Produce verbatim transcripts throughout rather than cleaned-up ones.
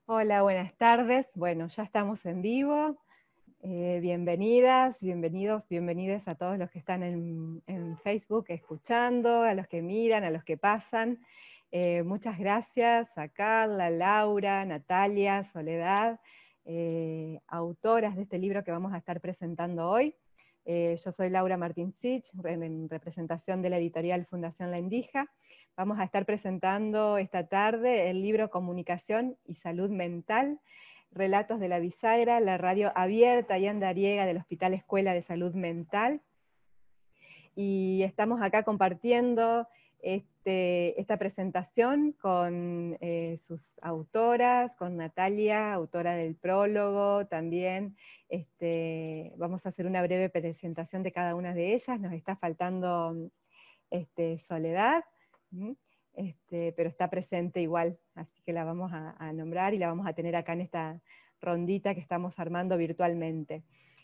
Hola, buenas tardes. Bueno, ya estamos en vivo. Eh, bienvenidas, bienvenidos, bienvenidas a todos los que están en, en Facebook escuchando, a los que miran, a los que pasan. Eh, muchas gracias a Carla, Laura, Natalia, Soledad, eh, autoras de este libro que vamos a estar presentando hoy. Eh, yo soy Laura Martín Sich, en representación de la editorial Fundación La Indija. Vamos a estar presentando esta tarde el libro Comunicación y Salud Mental, Relatos de la Bisagra, la radio abierta y andariega del Hospital Escuela de Salud Mental. Y estamos acá compartiendo este, esta presentación con eh, sus autoras, con Natalia, autora del prólogo, también este, vamos a hacer una breve presentación de cada una de ellas. Nos está faltando este, Soledad, ¿sí? Este, pero está presente igual, así que la vamos a, a nombrar y la vamos a tener acá en esta rondita que estamos armando virtualmente.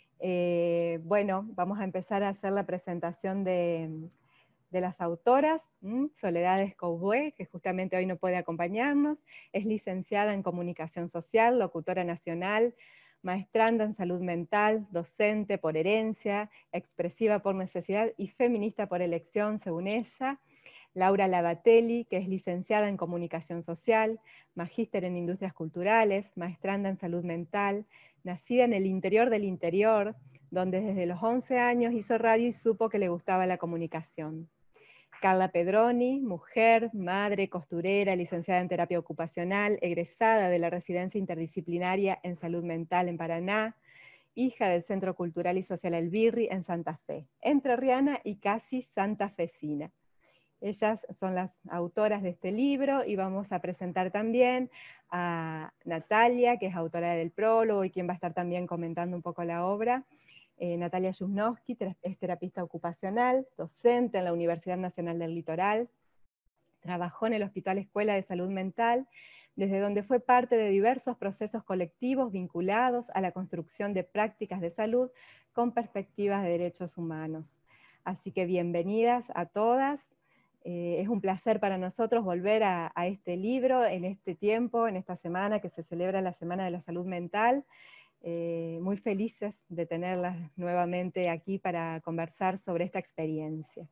Eh, bueno, vamos a empezar a hacer la presentación de, de las autoras. ¿m? Soledad Escoubue, que justamente hoy no puede acompañarnos, es licenciada en Comunicación Social, locutora nacional, maestranda en salud mental, docente por herencia, expresiva por necesidad y feminista por elección, según ella. Laura Lavatelli, que es licenciada en Comunicación Social, magíster en Industrias Culturales, maestranda en Salud Mental, nacida en el interior del interior, donde desde los once años hizo radio y supo que le gustaba la comunicación. Carla Pedroni, mujer, madre, costurera, licenciada en terapia ocupacional, egresada de la Residencia Interdisciplinaria en Salud Mental en Paraná, hija del Centro Cultural y Social El Birri en Santa Fe, entrerriana y casi santafesina. Ellas son las autoras de este libro y vamos a presentar también a Natalia, que es autora del prólogo y quien va a estar también comentando un poco la obra. Eh, Natalia Yusnowski es terapista ocupacional, docente en la Universidad Nacional del Litoral, trabajó en el Hospital Escuela de Salud Mental, desde donde fue parte de diversos procesos colectivos vinculados a la construcción de prácticas de salud con perspectivas de derechos humanos. Así que bienvenidas a todas. Eh, es un placer para nosotros volver a, a este libro en este tiempo, en esta semana que se celebra la Semana de la Salud Mental. Eh, muy felices de tenerlas nuevamente aquí para conversar sobre esta experiencia.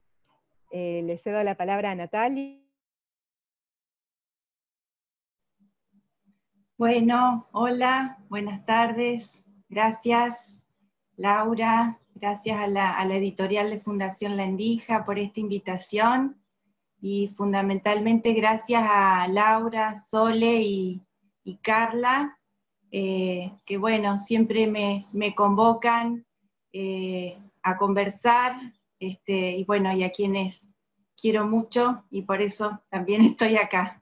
Eh, le cedo la palabra a Natalia. Bueno, hola, buenas tardes. Gracias, Laura. Gracias a la, a la editorial de Fundación La Indija por esta invitación. Y fundamentalmente gracias a Laura, Sole y, y Carla, eh, que bueno, siempre me, me convocan eh, a conversar, este, y bueno, y a quienes quiero mucho, y por eso también estoy acá.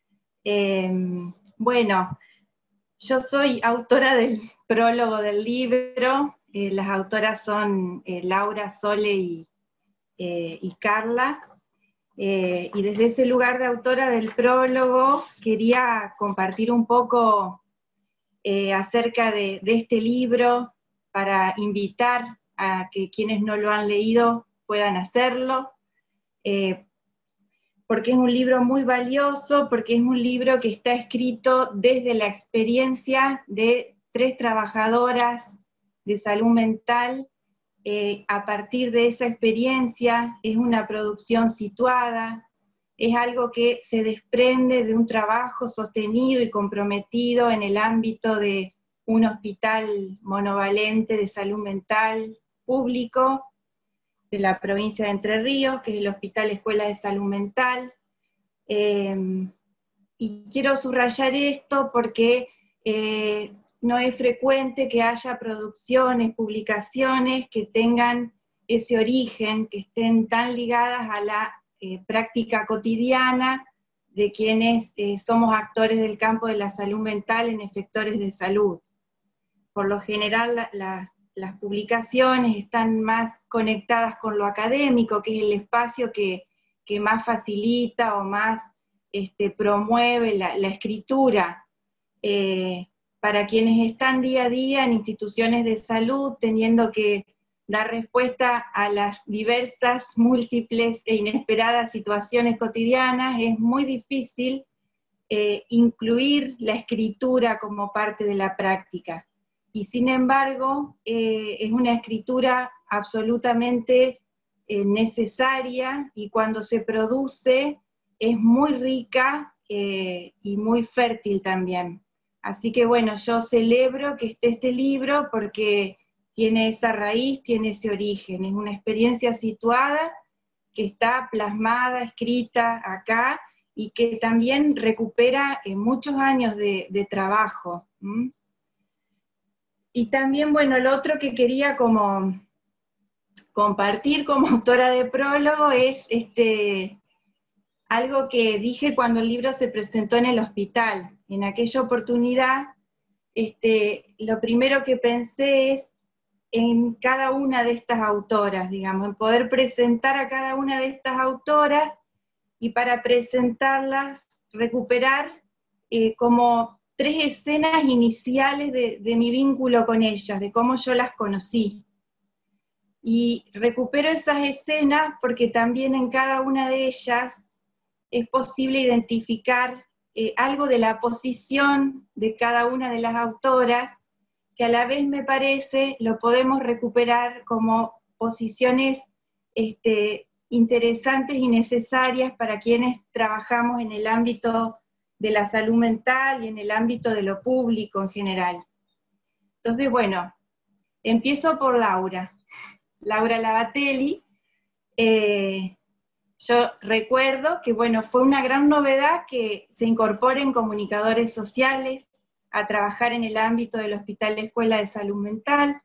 Eh, bueno, yo soy autora del prólogo del libro, eh, las autoras son eh, Laura, Sole y, eh, y Carla. Eh, y desde ese lugar de autora del prólogo quería compartir un poco eh, acerca de, de este libro para invitar a que quienes no lo han leído puedan hacerlo, eh, porque es un libro muy valioso, porque es un libro que está escrito desde la experiencia de tres trabajadoras de salud mental. Eh, a partir de esa experiencia es una producción situada, es algo que se desprende de un trabajo sostenido y comprometido en el ámbito de un hospital monovalente de salud mental público de la provincia de Entre Ríos, que es el Hospital Escuela de Salud Mental. Eh, y quiero subrayar esto porque eh, no es frecuente que haya producciones, publicaciones que tengan ese origen, que estén tan ligadas a la eh, práctica cotidiana de quienes eh, somos actores del campo de la salud mental en efectores de salud. Por lo general, la, la, las publicaciones están más conectadas con lo académico, que es el espacio que, que más facilita o más este, promueve la, la escritura. Eh, para quienes están día a día en instituciones de salud, teniendo que dar respuesta a las diversas, múltiples e inesperadas situaciones cotidianas, es muy difícil eh, incluir la escritura como parte de la práctica. Y sin embargo, eh, es una escritura absolutamente eh, necesaria, y cuando se produce es muy rica eh, y muy fértil también. Así que bueno, yo celebro que esté este libro porque tiene esa raíz, tiene ese origen, es una experiencia situada que está plasmada, escrita acá, y que también recupera eh, muchos años de, de trabajo. ¿Mm? Y también, bueno, lo otro que quería como compartir como autora de prólogo es este, algo que dije cuando el libro se presentó en el hospital. En aquella oportunidad, este, lo primero que pensé es en cada una de estas autoras, digamos, en poder presentar a cada una de estas autoras, y para presentarlas, recuperar eh, como tres escenas iniciales de, de mi vínculo con ellas, de cómo yo las conocí. Y recupero esas escenas porque también en cada una de ellas es posible identificar eh, algo de la posición de cada una de las autoras, que a la vez me parece lo podemos recuperar como posiciones este, interesantes y necesarias para quienes trabajamos en el ámbito de la salud mental y en el ámbito de lo público en general. Entonces, bueno, empiezo por Laura. Laura Lavatelli. Eh, yo recuerdo que, bueno, fue una gran novedad que se incorporen comunicadores sociales a trabajar en el ámbito del Hospital de Escuela de Salud Mental,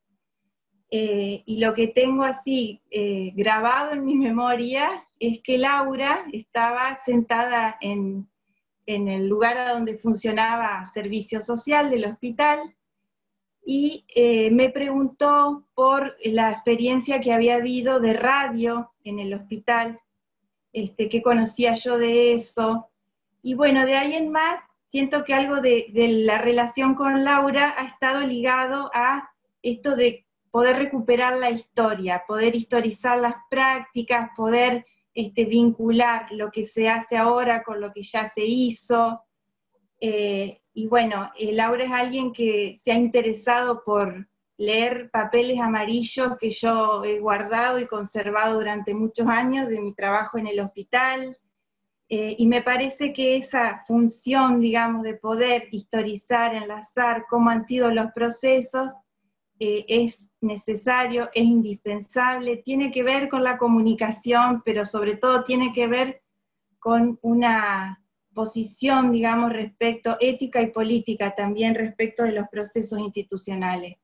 eh, y lo que tengo así eh, grabado en mi memoria es que Laura estaba sentada en, en el lugar a donde funcionaba servicio social del hospital, y eh, me preguntó por la experiencia que había habido de radio en el hospital, este, qué conocía yo de eso, y bueno, de ahí en más, siento que algo de, de la relación con Laura ha estado ligado a esto de poder recuperar la historia, poder historizar las prácticas, poder este, vincular lo que se hace ahora con lo que ya se hizo. Eh, y bueno, eh, Laura es alguien que se ha interesado por leer papeles amarillos que yo he guardado y conservado durante muchos años de mi trabajo en el hospital. Eh, y me parece que esa función, digamos, de poder historizar, enlazar cómo han sido los procesos, eh, es necesario, es indispensable, tiene que ver con la comunicación, pero sobre todo tiene que ver con una posición, digamos, respecto, ética y política también respecto de los procesos institucionales.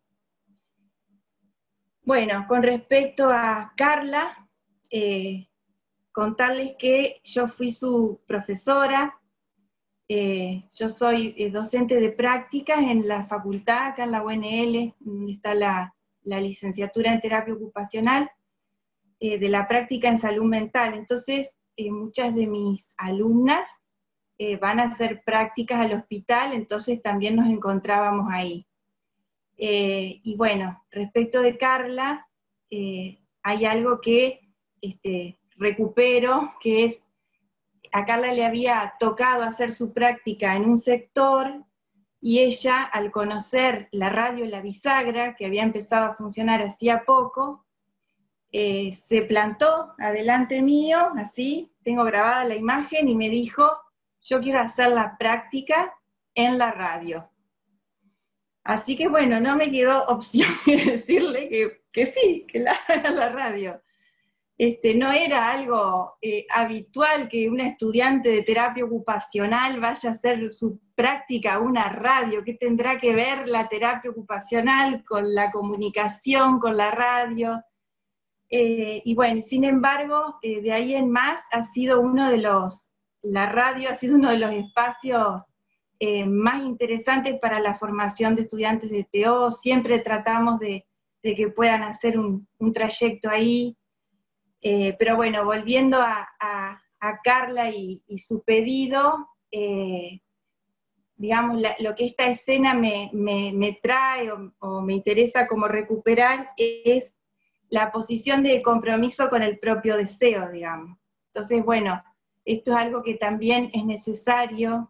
Bueno, con respecto a Carla, eh, contarles que yo fui su profesora, eh, yo soy eh, docente de prácticas en la facultad, acá en la U N L, donde está la, la licenciatura en terapia ocupacional, eh, de la práctica en salud mental. Entonces, eh, muchas de mis alumnas eh, van a hacer prácticas al hospital, entonces también nos encontrábamos ahí. Eh, y bueno, respecto de Carla, eh, hay algo que este, recupero, que es, a Carla le había tocado hacer su práctica en un sector, y ella, al conocer la radio La Bisagra, que había empezado a funcionar hacía poco, eh, se plantó adelante mío, así, tengo grabada la imagen, y me dijo, yo quiero hacer la práctica en la radio. Así que bueno, no me quedó opción que decirle que, que sí, que la haga la radio. Este, no era algo eh, habitual que una estudiante de terapia ocupacional vaya a hacer su práctica a una radio. ¿Qué tendrá que ver la terapia ocupacional con la comunicación, con la radio? Eh, y bueno, sin embargo, eh, de ahí en más ha sido uno de los, la radio ha sido uno de los espacios eh, más interesantes para la formación de estudiantes de T O. Siempre tratamos de, de que puedan hacer un, un trayecto ahí. Eh, pero bueno, volviendo a, a, a Carla y, y su pedido, eh, digamos, la, lo que esta escena me, me, me trae o, o me interesa como recuperar es la posición de compromiso con el propio deseo, digamos. Entonces, bueno, esto es algo que también es necesario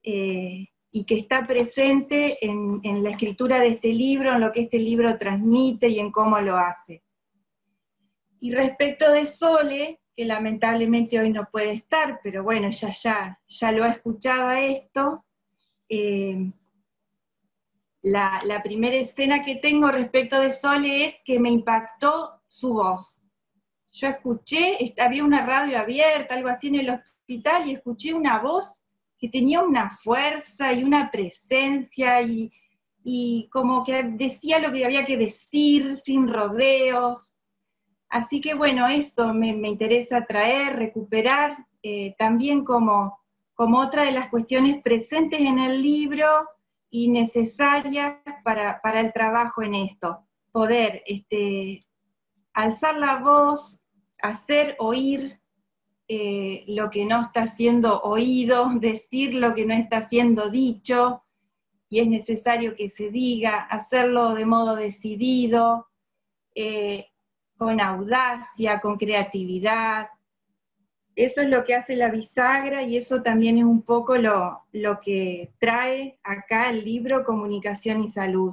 eh, y que está presente en, en la escritura de este libro, en lo que este libro transmite y en cómo lo hace. Y respecto de Sole, que lamentablemente hoy no puede estar, pero bueno, ya, ya, ya lo ha escuchado a esto, eh, la, la primera escena que tengo respecto de Sole es que me impactó su voz. Yo escuché, había una radio abierta, algo así en el hospital, y escuché una voz que tenía una fuerza y una presencia, y, y como que decía lo que había que decir, sin rodeos. Así que bueno, eso me, me interesa traer, recuperar, eh, también como, como otra de las cuestiones presentes en el libro y necesarias para, para el trabajo en esto. Poder este, alzar la voz, hacer oír eh, lo que no está siendo oído, decir lo que no está siendo dicho, y es necesario que se diga, hacerlo de modo decidido, eh, con audacia, con creatividad. Eso es lo que hace la bisagra, y eso también es un poco lo, lo que trae acá el libro Comunicación y Salud.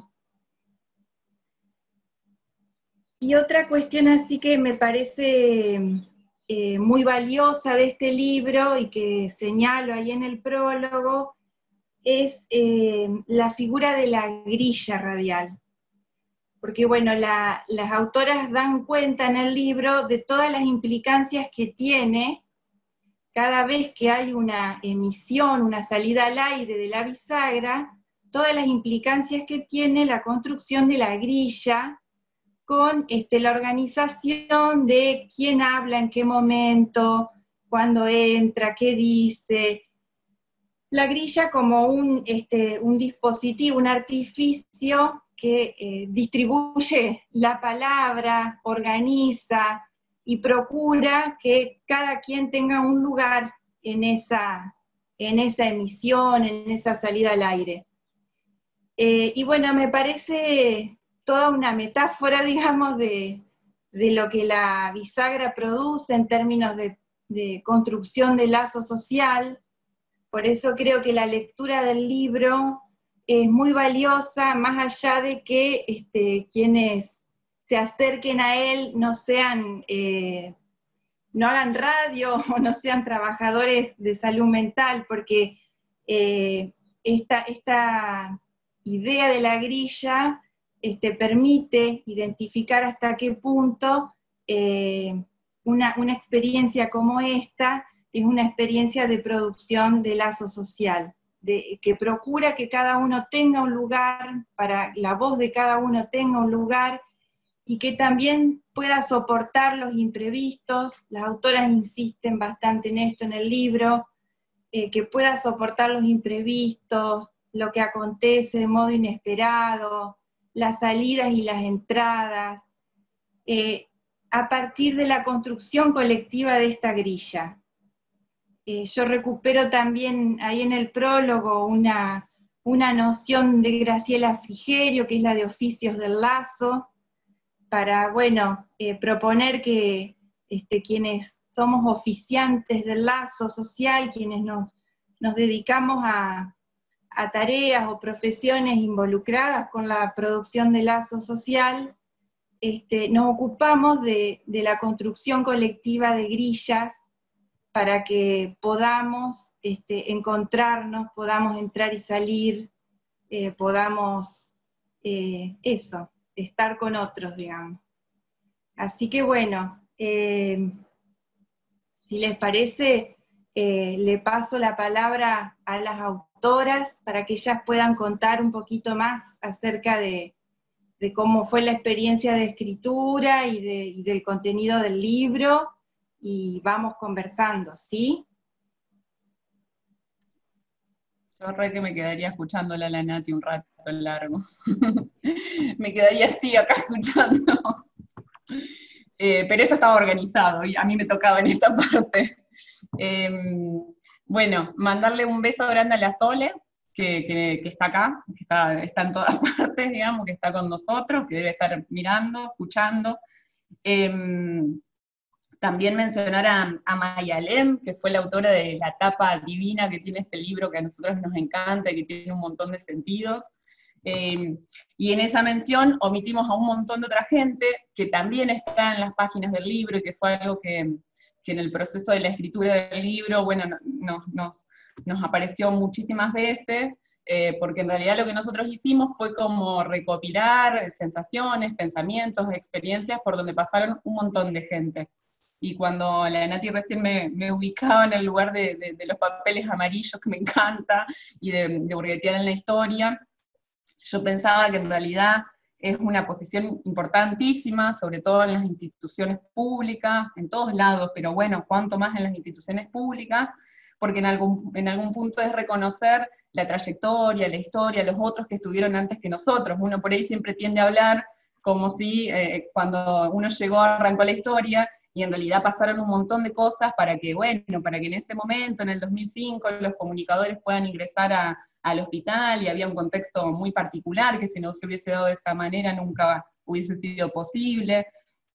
Y otra cuestión así que me parece eh, muy valiosa de este libro, y que señalo ahí en el prólogo, es eh, la figura de la grilla radial. Porque bueno, la, las autoras dan cuenta en el libro de todas las implicancias que tiene cada vez que hay una emisión, una salida al aire de la bisagra, todas las implicancias que tiene la construcción de la grilla, con este, la organización de quién habla en qué momento, cuándo entra, qué dice. La grilla como un, este, un dispositivo, un artificio que eh, distribuye la palabra, organiza y procura que cada quien tenga un lugar en esa, en esa emisión, en esa salida al aire. Eh, y bueno, me parece toda una metáfora, digamos, de, de lo que la bisagra produce en términos de, de construcción de lazo social. Por eso creo que la lectura del libro es muy valiosa, más allá de que este, quienes se acerquen a él no sean, eh, no hagan radio o no sean trabajadores de salud mental, porque eh, esta, esta idea de la grilla este, permite identificar hasta qué punto eh, una, una experiencia como esta es una experiencia de producción de lazo social, de, que procura que cada uno tenga un lugar, para la voz de cada uno tenga un lugar, y que también pueda soportar los imprevistos. Las autoras insisten bastante en esto en el libro, eh, que pueda soportar los imprevistos, lo que acontece de modo inesperado, las salidas y las entradas, eh, a partir de la construcción colectiva de esta grilla. Eh, yo recupero también ahí en el prólogo una, una noción de Graciela Frigerio, que es la de oficios del lazo, para, bueno, eh, proponer que este, quienes somos oficiantes del lazo social, quienes nos, nos dedicamos a, a tareas o profesiones involucradas con la producción de lazo social, este, nos ocupamos de, de la construcción colectiva de grillas, para que podamos este, encontrarnos, podamos entrar y salir, eh, podamos, eh, eso, estar con otros, digamos. Así que bueno, eh, si les parece, eh, le paso la palabra a las autoras para que ellas puedan contar un poquito más acerca de, de cómo fue la experiencia de escritura y, de, y del contenido del libro, y vamos conversando, ¿sí? Yo re que me quedaría escuchándola a la Nati un rato largo. Me quedaría así acá escuchando. Eh, pero esto estaba organizado y a mí me tocaba en esta parte. Eh, bueno, mandarle un beso grande a la Sole, que, que, que está acá, que está, está en todas partes, digamos, que está con nosotros, que debe estar mirando, escuchando. Eh, También mencionar a, a Mayalem, que fue la autora de la tapa divina que tiene este libro que a nosotros nos encanta y que tiene un montón de sentidos. Eh, y en esa mención omitimos a un montón de otra gente que también está en las páginas del libro y que fue algo que, que en el proceso de la escritura del libro, bueno, no, no, nos, nos apareció muchísimas veces, eh, porque en realidad lo que nosotros hicimos fue como recopilar sensaciones, pensamientos, experiencias por donde pasaron un montón de gente. Y cuando la Nati recién me, me ubicaba en el lugar de, de, de los papeles amarillos, que me encanta, y de, de burguetear en la historia, yo pensaba que en realidad es una posición importantísima, sobre todo en las instituciones públicas, en todos lados, pero bueno, cuanto más en las instituciones públicas, porque en algún, en algún punto es reconocer la trayectoria, la historia, los otros que estuvieron antes que nosotros. Uno por ahí siempre tiende a hablar como si eh, cuando uno llegó, arrancó la historia, y en realidad pasaron un montón de cosas para que, bueno, para que en ese momento, en el dos mil cinco, los comunicadores puedan ingresar a, al hospital, y había un contexto muy particular, que si no se hubiese dado de esta manera nunca hubiese sido posible.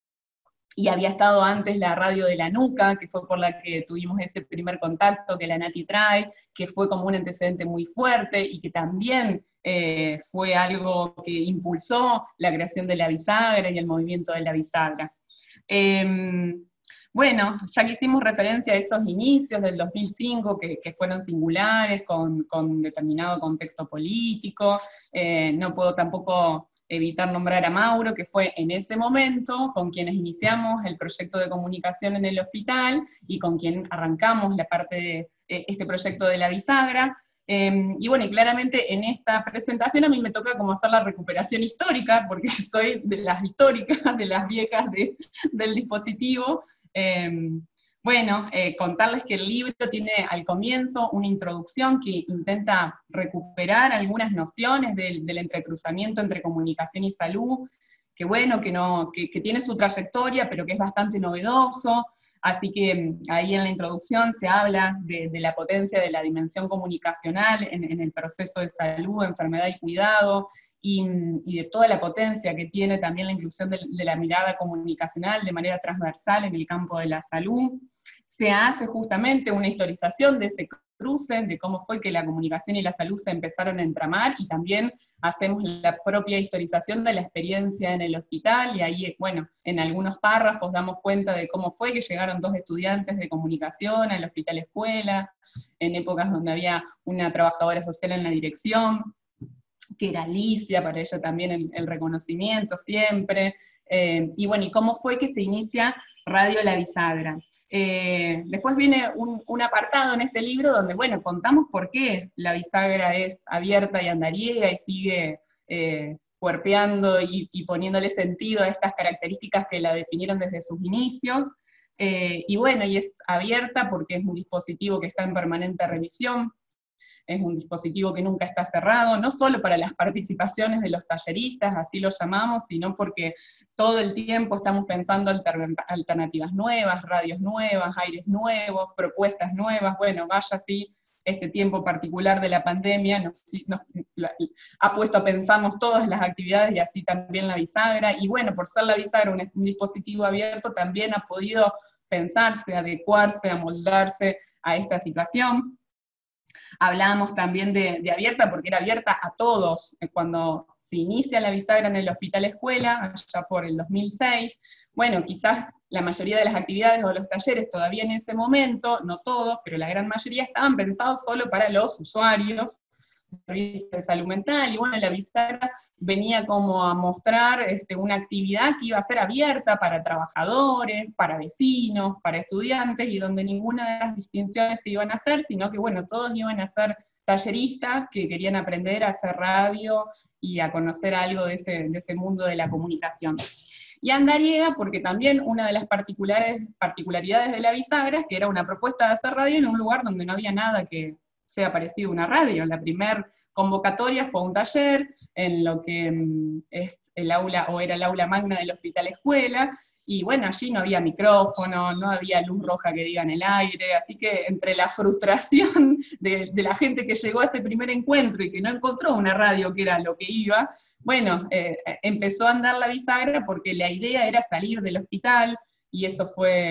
Y había estado antes la radio de la Nuca, que fue por la que tuvimos ese primer contacto que la Nati trae, que fue como un antecedente muy fuerte, y que también eh, fue algo que impulsó la creación de la bisagra y el movimiento de la bisagra. Eh, bueno, ya que hicimos referencia a esos inicios del dos mil cinco, que, que fueron singulares, con, con determinado contexto político, eh, no puedo tampoco evitar nombrar a Mauro, que fue en ese momento con quienes iniciamos el proyecto de comunicación en el hospital, y con quien arrancamos la parte de eh, este proyecto de la bisagra. Eh, y bueno, y claramente en esta presentación a mí me toca como hacer la recuperación histórica, porque soy de las históricas, de las viejas de, del dispositivo. Eh, bueno, eh, contarles que el libro tiene al comienzo una introducción que intenta recuperar algunas nociones del, del entrecruzamiento entre comunicación y salud, que bueno, que, no, que, que tiene su trayectoria, pero que es bastante novedoso. Así que ahí en la introducción se habla de, de la potencia de la dimensión comunicacional en, en el proceso de salud, enfermedad y cuidado, y, y de toda la potencia que tiene también la inclusión de, de la mirada comunicacional de manera transversal en el campo de la salud. Se hace justamente una historización de ese cruce, de cómo fue que la comunicación y la salud se empezaron a entramar, y también hacemos la propia historización de la experiencia en el hospital, y ahí, bueno, en algunos párrafos damos cuenta de cómo fue que llegaron dos estudiantes de comunicación al hospital escuela, en épocas donde había una trabajadora social en la dirección, que era Alicia, para ella también el, el reconocimiento siempre, eh, y bueno, y cómo fue que se inicia Radio La Bisagra. Eh, después viene un, un apartado en este libro donde, bueno, contamos por qué la bisagra es abierta y andariega y sigue eh, cuerpeando y, y poniéndole sentido a estas características que la definieron desde sus inicios. Eh, y bueno, y es abierta porque es un dispositivo que está en permanente revisión, es un dispositivo que nunca está cerrado, no solo para las participaciones de los talleristas, así lo llamamos, sino porque todo el tiempo estamos pensando alter, alternativas nuevas, radios nuevas, aires nuevos, propuestas nuevas. Bueno, vaya así, este tiempo particular de la pandemia nos, nos ha puesto a pensarnos todas las actividades, y así también la bisagra, y bueno, por ser la bisagra un, un dispositivo abierto, también ha podido pensarse, adecuarse, amoldarse a esta situación. Hablábamos también de, de abierta porque era abierta a todos. Cuando se inicia la bisagra en el hospital escuela, allá por el dos mil seis, bueno, quizás la mayoría de las actividades o los talleres todavía en ese momento, no todos, pero la gran mayoría estaban pensados solo para los usuarios de salud mental, y bueno, la bisagra venía como a mostrar este, una actividad que iba a ser abierta para trabajadores, para vecinos, para estudiantes, y donde ninguna de las distinciones se iban a hacer, sino que bueno, todos iban a ser talleristas que querían aprender a hacer radio y a conocer algo de ese, de ese mundo de la comunicación. Y andariega porque también una de las particulares, particularidades de la bisagra es que era una propuesta de hacer radio en un lugar donde no había nada que sea parecido a una radio. La primera convocatoria fue un taller en lo que es el aula, o era el aula magna del hospital escuela, y bueno, allí no había micrófono, no había luz roja que diga en el aire, así que entre la frustración de, de la gente que llegó a ese primer encuentro y que no encontró una radio que era lo que iba, bueno, eh, empezó a andar la bisagra porque la idea era salir del hospital, y eso fue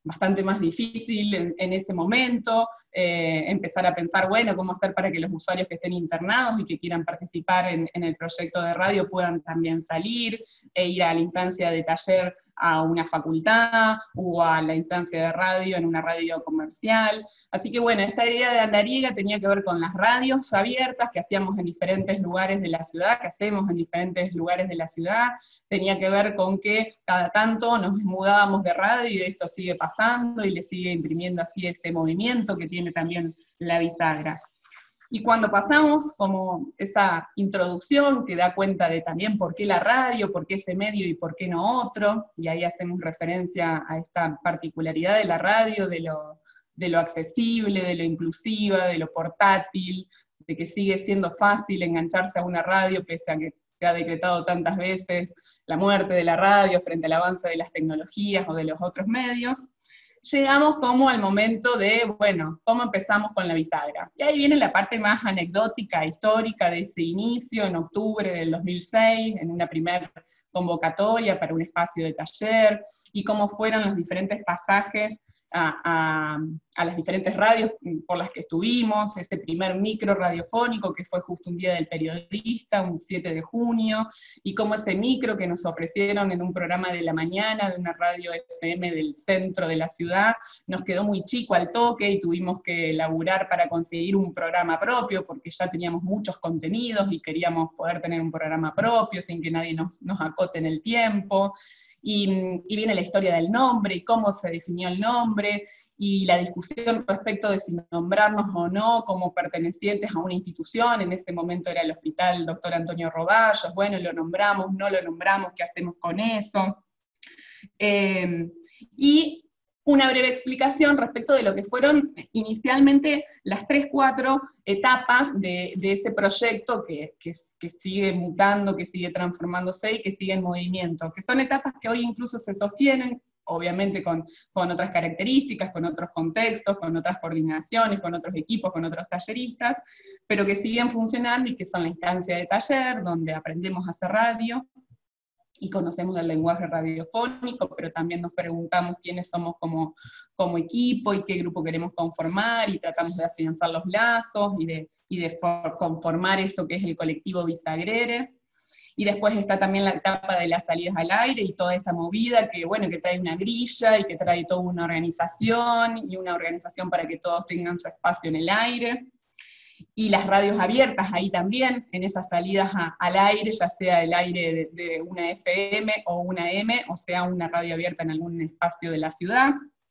bastante más difícil en, en ese momento, eh, empezar a pensar, bueno, cómo hacer para que los usuarios que estén internados y que quieran participar en, en el proyecto de radio puedan también salir, e ir a la instancia de taller a una facultad, o a la instancia de radio en una radio comercial. Así que bueno, esta idea de Andariega tenía que ver con las radios abiertas que hacíamos en diferentes lugares de la ciudad, que hacemos en diferentes lugares de la ciudad, tenía que ver con que cada tanto nos mudábamos de radio, y esto sigue pasando, y le sigue imprimiendo así este movimiento que tiene también la bisagra. Y cuando pasamos como esa introducción que da cuenta de también por qué la radio, por qué ese medio y por qué no otro, y ahí hacemos referencia a esta particularidad de la radio, de lo, de lo accesible, de lo inclusiva, de lo portátil, de que sigue siendo fácil engancharse a una radio, pese a que se ha decretado tantas veces la muerte de la radio frente al avance de las tecnologías o de los otros medios. Llegamos como al momento de, bueno, ¿cómo empezamos con la bisagra? Y ahí viene la parte más anecdótica, histórica de ese inicio, en octubre del dos mil seis, en una primera convocatoria para un espacio de taller, y cómo fueron los diferentes pasajes a, a, a las diferentes radios por las que estuvimos, ese primer micro radiofónico que fue justo un día del periodista, un siete de junio, y cómo ese micro que nos ofrecieron en un programa de la mañana de una radio F M del centro de la ciudad, nos quedó muy chico al toque y tuvimos que laburar para conseguir un programa propio, porque ya teníamos muchos contenidos y queríamos poder tener un programa propio sin que nadie nos, nos acote en el tiempo. Y, y viene la historia del nombre, y cómo se definió el nombre, y la discusión respecto de si nombrarnos o no como pertenecientes a una institución. En ese momento era el Hospital Doctor Antonio Roballos, bueno, lo nombramos, no lo nombramos, ¿qué hacemos con eso? Eh, y una breve explicación respecto de lo que fueron inicialmente las tres, cuatro etapas de, de ese proyecto que, que, que sigue mutando, que sigue transformándose y que sigue en movimiento, que son etapas que hoy incluso se sostienen, obviamente con, con otras características, con otros contextos, con otras coordinaciones, con otros equipos, con otros talleristas, pero que siguen funcionando y que son la instancia de taller, donde aprendemos a hacer radio, y conocemos el lenguaje radiofónico, pero también nos preguntamos quiénes somos como, como equipo y qué grupo queremos conformar, y tratamos de afianzar los lazos y de, y de conformar eso que es el colectivo bisagrere. Y después está también la etapa de las salidas al aire y toda esta movida que, bueno, que trae una grilla y que trae toda una organización, y una organización para que todos tengan su espacio en el aire. Y las radios abiertas ahí también, en esas salidas a, al aire, ya sea el aire de, de una F M o una M, o sea una radio abierta en algún espacio de la ciudad.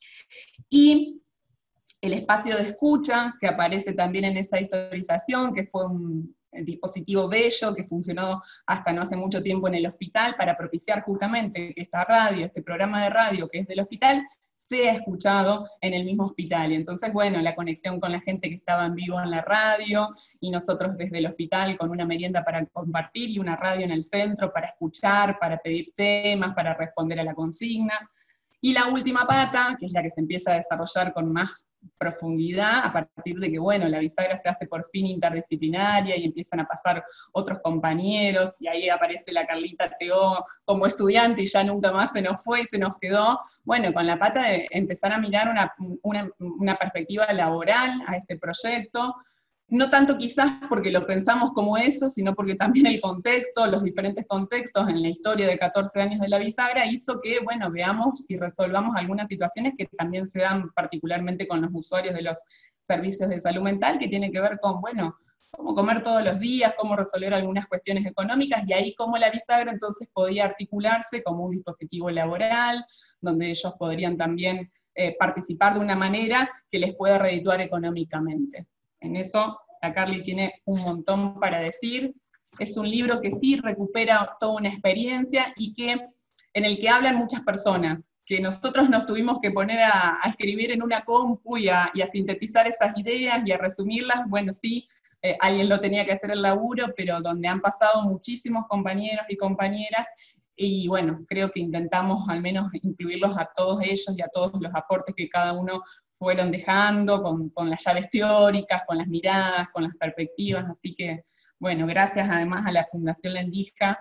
Y el espacio de escucha, que aparece también en esa historización, que fue un dispositivo bello, que funcionó hasta no hace mucho tiempo en el hospital, para propiciar justamente que esta radio, este programa de radio que es del hospital, sea escuchado en el mismo hospital. Y entonces, bueno, la conexión con la gente que estaba en vivo en la radio, y nosotros desde el hospital con una merienda para compartir, y una radio en el centro para escuchar, para pedir temas, para responder a la consigna. Y la última pata, que es la que se empieza a desarrollar con más profundidad, a partir de que, bueno, la bisagra se hace por fin interdisciplinaria, y empiezan a pasar otros compañeros, y ahí aparece la Carlita Teó como estudiante, y ya nunca más se nos fue y se nos quedó, bueno, con la pata de empezar a mirar una, una, una perspectiva laboral a este proyecto, no tanto quizás porque lo pensamos como eso, sino porque también el contexto, los diferentes contextos en la historia de catorce años de la bisagra hizo que, bueno, veamos y resolvamos algunas situaciones que también se dan particularmente con los usuarios de los servicios de salud mental, que tienen que ver con, bueno, cómo comer todos los días, cómo resolver algunas cuestiones económicas, y ahí cómo la bisagra entonces podía articularse como un dispositivo laboral, donde ellos podrían también eh, participar de una manera que les pueda redituar económicamente. En eso la Carly tiene un montón para decir. Es un libro que sí recupera toda una experiencia, y que, en el que hablan muchas personas, que nosotros nos tuvimos que poner a, a escribir en una compu y a, y a sintetizar esas ideas y a resumirlas. Bueno, sí, eh, alguien lo tenía que hacer el laburo, pero donde han pasado muchísimos compañeros y compañeras, y bueno, creo que intentamos al menos incluirlos a todos ellos y a todos los aportes que cada uno fueron dejando, con, con las llaves teóricas, con las miradas, con las perspectivas. Así que, bueno, gracias además a la Fundación La Endija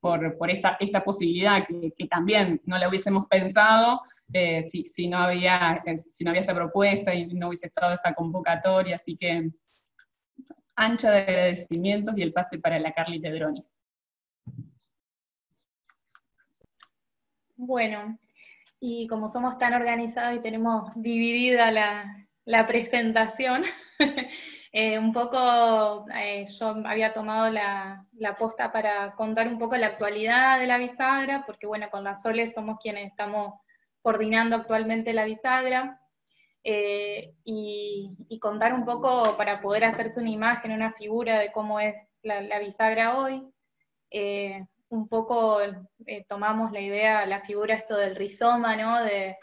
por, por esta, esta posibilidad, que, que también no la hubiésemos pensado eh, si, si, no había, eh, si no había esta propuesta y no hubiese estado esa convocatoria, así que ancha de agradecimientos y el pase para la Carly Tedroni. Bueno, y como somos tan organizados y tenemos dividida la, la presentación, eh, un poco eh, yo había tomado la, la posta para contar un poco la actualidad de la bisagra, porque bueno, con la Sole somos quienes estamos coordinando actualmente la bisagra, eh, y, y contar un poco para poder hacerse una imagen, una figura de cómo es la, la bisagra hoy. Eh, un poco eh, tomamos la idea, la figura esto del rizoma, ¿no? De,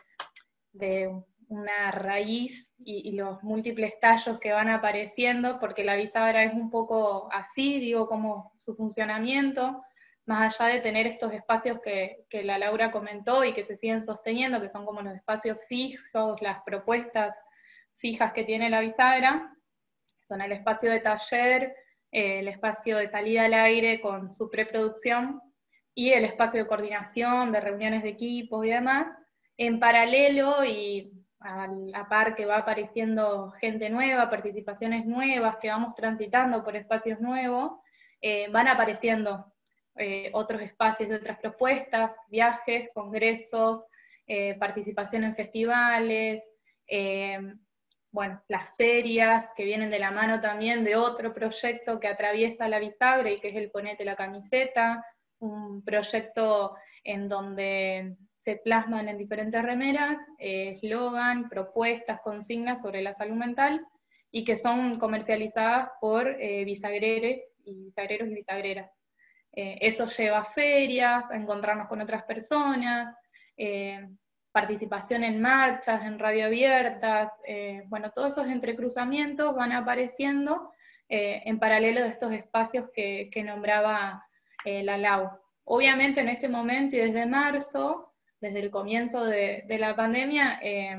de una raíz y, y los múltiples tallos que van apareciendo, porque la bisagra es un poco así, digo, como su funcionamiento, más allá de tener estos espacios que, que la Laura comentó y que se siguen sosteniendo, que son como los espacios fijos, las propuestas fijas que tiene la bisagra, son el espacio de taller, eh, el espacio de salida al aire con su preproducción, y el espacio de coordinación, de reuniones de equipos y demás. En paralelo y a la par que va apareciendo gente nueva, participaciones nuevas, que vamos transitando por espacios nuevos, eh, van apareciendo eh, otros espacios de otras propuestas, viajes, congresos, eh, participación en festivales, eh, bueno, las ferias que vienen de la mano también de otro proyecto que atraviesa la bisagra y que es el Ponete la Camiseta, un proyecto en donde se plasman en diferentes remeras eslogan, eh, propuestas, consignas sobre la salud mental, y que son comercializadas por eh, bisagreros y bisagreros y bisagreras. Eh, eso lleva a ferias, a encontrarnos con otras personas, eh, participación en marchas, en radio abiertas, eh, bueno, todos esos entrecruzamientos van apareciendo eh, en paralelo de estos espacios que, que nombraba eh, la Lau. Obviamente en este momento y desde marzo, desde el comienzo de, de la pandemia, eh,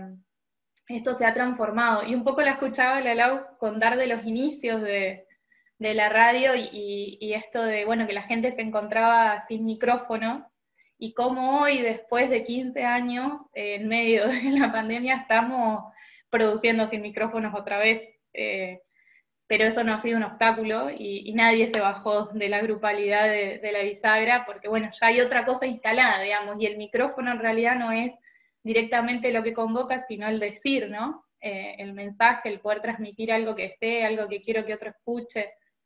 esto se ha transformado, y un poco la escuchaba la Lau contar de los inicios de, de la radio y, y, y esto de, bueno, que la gente se encontraba sin micrófonos, y cómo hoy, después de quince años, eh, en medio de la pandemia, estamos produciendo sin micrófonos otra vez, eh, pero eso no ha sido un obstáculo, y, y nadie se bajó de la grupalidad de, de la bisagra, porque bueno, ya hay otra cosa instalada, digamos, y el micrófono en realidad no es directamente lo que convoca, sino el decir, ¿no? Eh, el mensaje, el poder transmitir algo que sé, algo que quiero que otro escuche.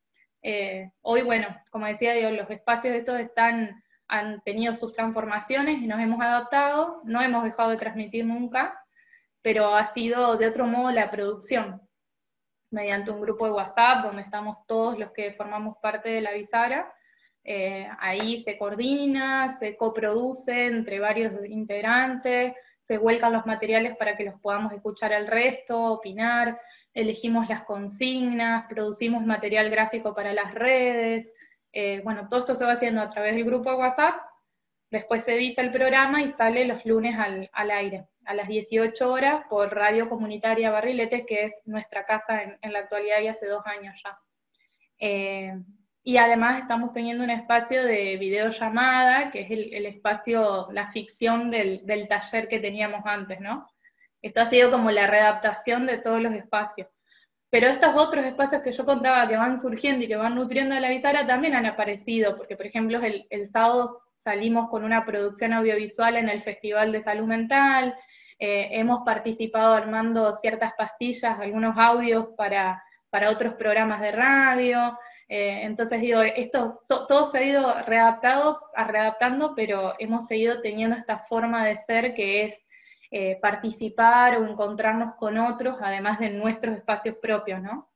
Eh, hoy, bueno, como decía, digo, los espacios estos están, han tenido sus transformaciones y nos hemos adaptado, no hemos dejado de transmitir nunca, pero ha sido de otro modo la producción, mediante un grupo de WhatsApp donde estamos todos los que formamos parte de la bisagra. Eh, ahí se coordina, se coproduce entre varios integrantes, se vuelcan los materiales para que los podamos escuchar al resto, opinar, elegimos las consignas, producimos material gráfico para las redes, eh, bueno, todo esto se va haciendo a través del grupo de WhatsApp, después se edita el programa y sale los lunes al, al aire, a las dieciocho horas, por Radio Comunitaria Barriletes, que es nuestra casa en, en la actualidad y hace dos años ya. Eh, y además estamos teniendo un espacio de videollamada, que es el, el espacio, la ficción del, del taller que teníamos antes, ¿no? Esto ha sido como la readaptación de todos los espacios. Pero estos otros espacios que yo contaba que van surgiendo y que van nutriendo a la bisagra también han aparecido, porque por ejemplo el, el sábado salimos con una producción audiovisual en el Festival de Salud Mental, eh, hemos participado armando ciertas pastillas, algunos audios para, para otros programas de radio, eh, entonces digo, esto to, todo se ha ido readaptado, readaptando, pero hemos seguido teniendo esta forma de ser que es eh, participar o encontrarnos con otros, además de nuestros espacios propios, ¿no?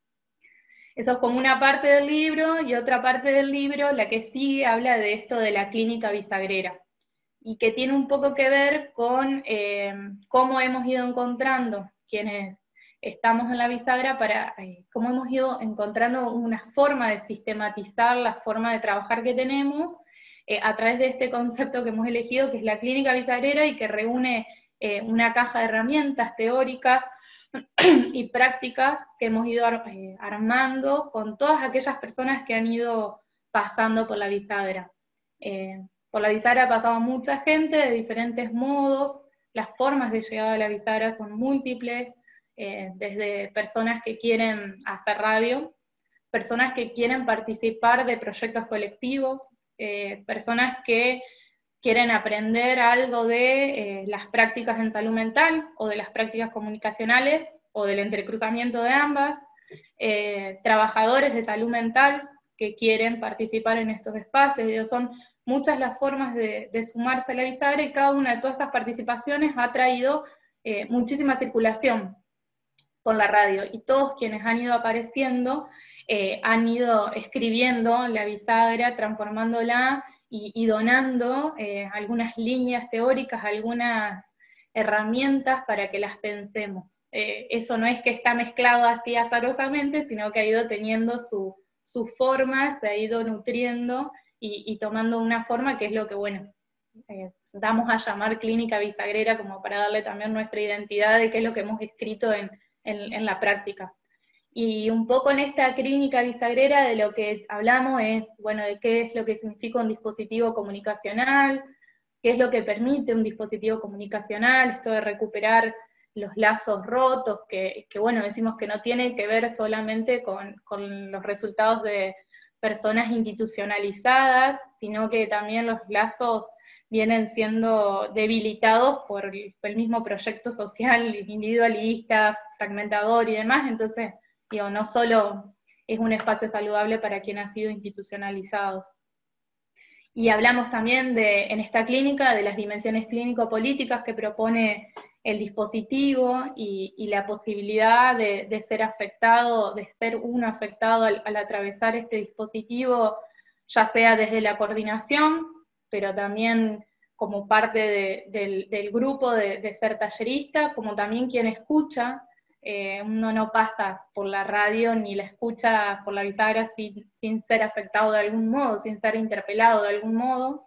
Eso es como una parte del libro, y otra parte del libro, la que sigue, habla de esto de la clínica bisagrera, y que tiene un poco que ver con eh, cómo hemos ido encontrando quienes estamos en la bisagra, para eh, cómo hemos ido encontrando una forma de sistematizar la forma de trabajar que tenemos, eh, a través de este concepto que hemos elegido, que es la clínica bisagrera, y que reúne eh, una caja de herramientas teóricas y prácticas que hemos ido eh, armando con todas aquellas personas que han ido pasando por la bisagra. Eh, por la bisagra ha pasado mucha gente de diferentes modos, las formas de llegada a la bisagra son múltiples, eh, desde personas que quieren hacer radio, personas que quieren participar de proyectos colectivos, eh, personas que quieren aprender algo de eh, las prácticas en salud mental, o de las prácticas comunicacionales, o del entrecruzamiento de ambas, eh, trabajadores de salud mental que quieren participar en estos espacios. Son muchas las formas de, de sumarse a la bisagra, y cada una de todas estas participaciones ha traído eh, muchísima circulación con la radio, y todos quienes han ido apareciendo eh, han ido escribiendo la bisagra, transformándola y, y donando eh, algunas líneas teóricas, algunas herramientas para que las pensemos. Eh, eso no es que está mezclado así azarosamente, sino que ha ido teniendo su, su forma, se ha ido nutriendo y, y tomando una forma que es lo que, bueno, eh, damos a llamar clínica bisagrera, como para darle también nuestra identidad de qué es lo que hemos escrito en, en, en la práctica. Y un poco en esta clínica bisagrera de lo que hablamos es, bueno, de qué es lo que significa un dispositivo comunicacional, qué es lo que permite un dispositivo comunicacional, esto de recuperar los lazos rotos, que, que bueno, decimos que no tiene que ver solamente con, con los resultados de personas institucionalizadas, sino que también los lazos vienen siendo debilitados por el, por el mismo proyecto social individualista, fragmentador y demás. Entonces, digo, no solo es un espacio saludable para quien ha sido institucionalizado. Y hablamos también de, en esta clínica, de las dimensiones clínico-políticas que propone el dispositivo y, y la posibilidad de, de ser afectado, de ser uno afectado al, al atravesar este dispositivo, ya sea desde la coordinación, pero también como parte de, del, del grupo de, de ser tallerista, como también quien escucha. Eh, uno no pasa por la radio ni la escucha por la bisagra sin, sin ser afectado de algún modo, sin ser interpelado de algún modo.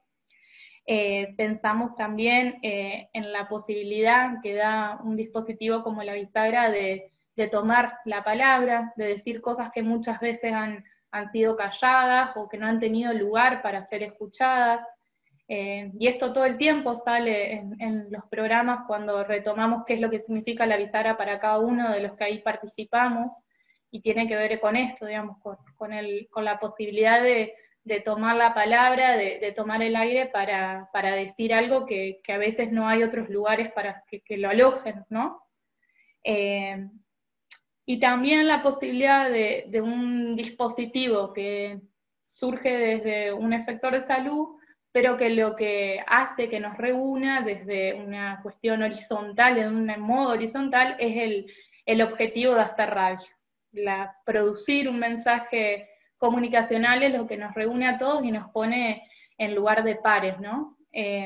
Eh, pensamos también eh, en la posibilidad que da un dispositivo como la bisagra de, de tomar la palabra, de decir cosas que muchas veces han, han sido calladas o que no han tenido lugar para ser escuchadas. Eh, y esto todo el tiempo sale en, en los programas cuando retomamos qué es lo que significa la bisagra para cada uno de los que ahí participamos, y tiene que ver con esto, digamos, con, con, el, con la posibilidad de, de tomar la palabra, de, de tomar el aire para, para decir algo que, que a veces no hay otros lugares para que, que lo alojen, ¿no? Eh, y también la posibilidad de, de un dispositivo que surge desde un efector de salud, pero que lo que hace que nos reúna desde una cuestión horizontal, en un modo horizontal, es el, el objetivo de hacer radio. La, producir un mensaje comunicacional es lo que nos reúne a todos y nos pone en lugar de pares, ¿no? Eh,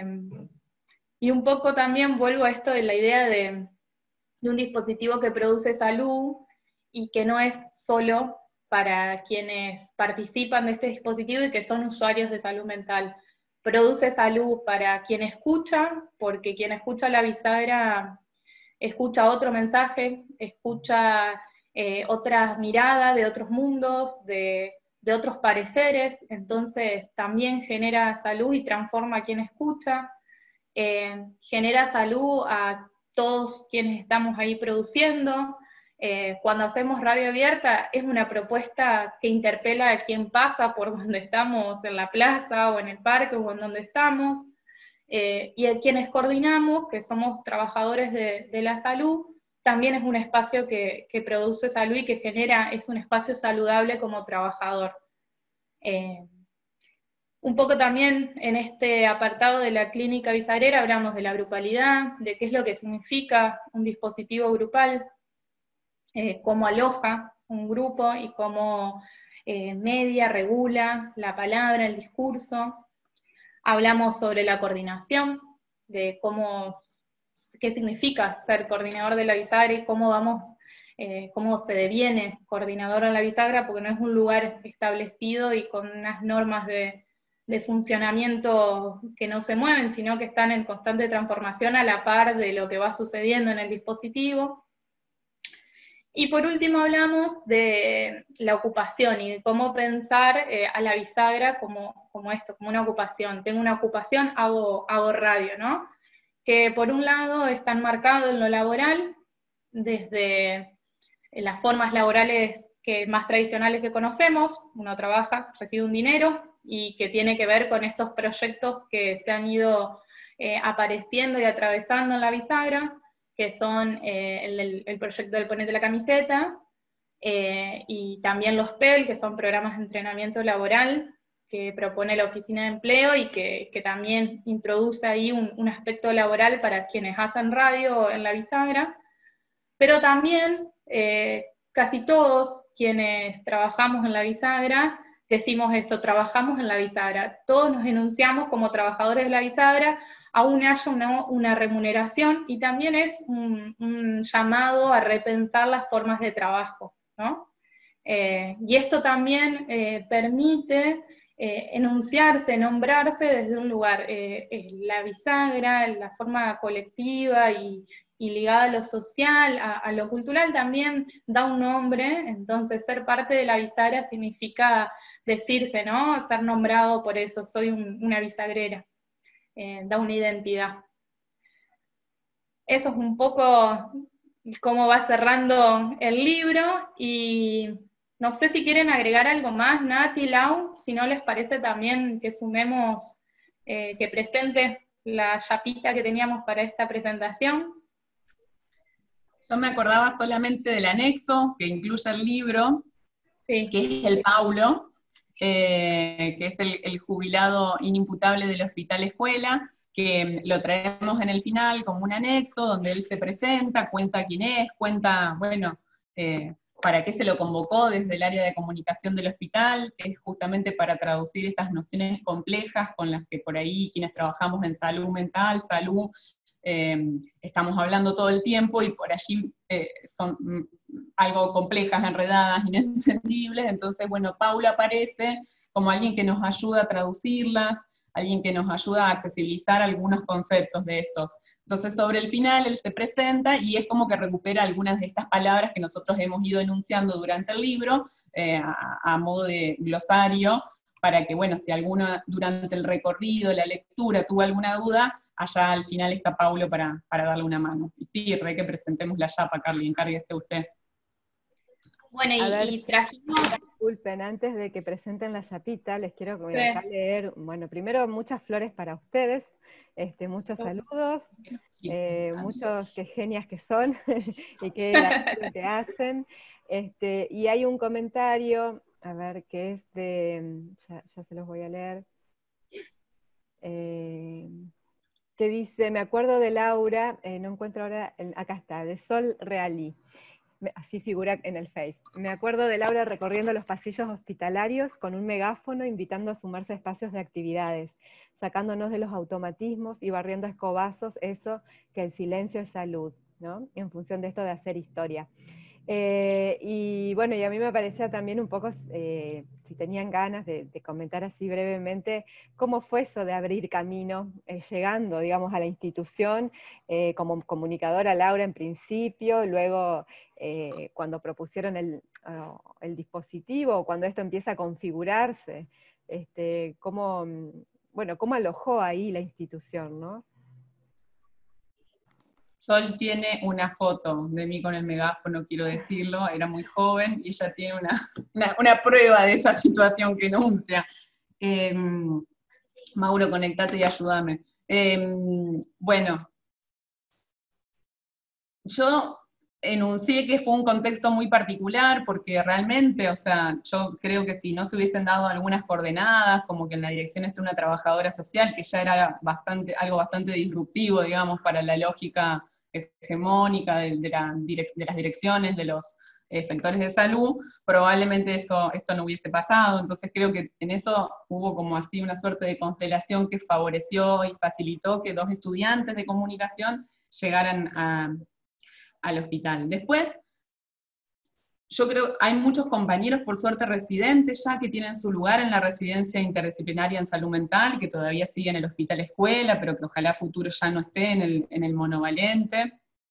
y un poco también vuelvo a esto de la idea de, de un dispositivo que produce salud y que no es solo para quienes participan de este dispositivo y que son usuarios de salud mental. Produce salud para quien escucha, porque quien escucha la bisagra escucha otro mensaje, escucha eh, otra mirada de otros mundos, de, de otros pareceres, entonces también genera salud y transforma a quien escucha, eh, genera salud a todos quienes estamos ahí produciendo. Eh, cuando hacemos radio abierta es una propuesta que interpela a quien pasa por donde estamos, en la plaza o en el parque o en donde estamos, eh, y a quienes coordinamos, que somos trabajadores de, de la salud, también es un espacio que, que produce salud y que genera, es un espacio saludable como trabajador. Eh, un poco también en este apartado de la clínica bisagrera hablamos de la grupalidad, de qué es lo que significa un dispositivo grupal, Eh, cómo aloja un grupo y cómo eh, media, regula la palabra, el discurso. Hablamos sobre la coordinación, de cómo, qué significa ser coordinador de la bisagra y cómo vamos, eh, cómo se deviene coordinador en la bisagra, porque no es un lugar establecido y con unas normas de, de funcionamiento que no se mueven, sino que están en constante transformación a la par de lo que va sucediendo en el dispositivo. Y por último hablamos de la ocupación y de cómo pensar eh, a la bisagra como, como esto, como una ocupación. Tengo una ocupación, hago, hago radio, ¿no? Que por un lado está enmarcado en lo laboral, desde las formas laborales que, más tradicionales que conocemos, uno trabaja, recibe un dinero, y que tiene que ver con estos proyectos que se han ido eh, apareciendo y atravesando en la bisagra, que son eh, el, el proyecto del Ponete la Camiseta, eh, y también los P E L, que son programas de entrenamiento laboral, que propone la Oficina de Empleo, y que, que también introduce ahí un, un aspecto laboral para quienes hacen radio en la bisagra, pero también eh, casi todos quienes trabajamos en la bisagra decimos esto, trabajamos en la bisagra, todos nos enunciamos como trabajadores de la bisagra, aún haya una, una remuneración, y también es un, un llamado a repensar las formas de trabajo, ¿no? Eh, y esto también eh, permite eh, enunciarse, nombrarse desde un lugar, eh, eh, la bisagra, la forma colectiva y, y ligada a lo social, a, a lo cultural, también da un nombre. Entonces ser parte de la bisagra significa decirse, ¿no? Ser nombrado por eso, soy un, una bisagrera, eh, da una identidad. Eso es un poco cómo va cerrando el libro, y no sé si quieren agregar algo más, Nati, Lau, si no les parece también que sumemos, eh, que presente la chapita que teníamos para esta presentación. Yo me acordaba solamente del anexo que incluye el libro, sí, que es el Paulo, eh, que es el, el jubilado inimputable del Hospital Escuela, que lo traemos en el final como un anexo, donde él se presenta, cuenta quién es, cuenta, bueno, eh, para qué se lo convocó desde el área de comunicación del hospital, que es justamente para traducir estas nociones complejas con las que por ahí quienes trabajamos en salud mental, salud, eh, estamos hablando todo el tiempo, y por allí eh, son algo complejas, enredadas, inentendibles. Entonces, bueno, Paula aparece como alguien que nos ayuda a traducirlas, alguien que nos ayuda a accesibilizar algunos conceptos de estos. Entonces, sobre el final, él se presenta y es como que recupera algunas de estas palabras que nosotros hemos ido enunciando durante el libro, eh, a, a modo de glosario, para que, bueno, si alguno durante el recorrido, la lectura, tuvo alguna duda, allá al final está Paulo para, para darle una mano. Y sí, re que presentemos la chapa, Carly, encárguese usted. Bueno, y, ver, y trajimos... Disculpen, antes de que presenten la chapita, les quiero Sí. acá leer, bueno, primero muchas flores para ustedes, este, muchos saludos, eh, muchos qué genias que son, y qué laburo que hacen, este, y hay un comentario, a ver, que es de, ya, ya se los voy a leer, eh, que dice, me acuerdo de Laura, eh, no encuentro ahora, acá está, de Sol Realí. Así figura en el Face. Me acuerdo de Laura recorriendo los pasillos hospitalarios con un megáfono invitando a sumarse a espacios de actividades, sacándonos de los automatismos y barriendo a escobazos eso que el silencio es salud, ¿no? En función de esto de hacer historia. Eh, y bueno, y a mí me parecía también un poco, eh, si tenían ganas de, de comentar así brevemente, cómo fue eso de abrir camino, eh, llegando, digamos, a la institución, eh, como comunicadora Laura en principio, luego eh, cuando propusieron el, uh, el dispositivo, cuando esto empieza a configurarse, este, cómo, bueno, cómo alojó ahí la institución, ¿no? Sol tiene una foto de mí con el megáfono, quiero decirlo, era muy joven, y ella tiene una, una, una prueba de esa situación que enuncia. Eh, Mauro, conectate y ayúdame. Eh, bueno, yo enuncié que fue un contexto muy particular, porque realmente, o sea, yo creo que si no se hubiesen dado algunas coordenadas, como que en la dirección está una trabajadora social, que ya era bastante, algo bastante disruptivo, digamos, para la lógica hegemónica de, de, la, de las direcciones, de los eh, sectores de salud, probablemente eso, esto no hubiese pasado. Entonces creo que en eso hubo como así una suerte de constelación que favoreció y facilitó que dos estudiantes de comunicación llegaran a, al hospital. Después, yo creo que hay muchos compañeros, por suerte residentes ya, que tienen su lugar en la residencia interdisciplinaria en salud mental, que todavía sigue en el Hospital Escuela, pero que ojalá futuro ya no esté en el, en el monovalente.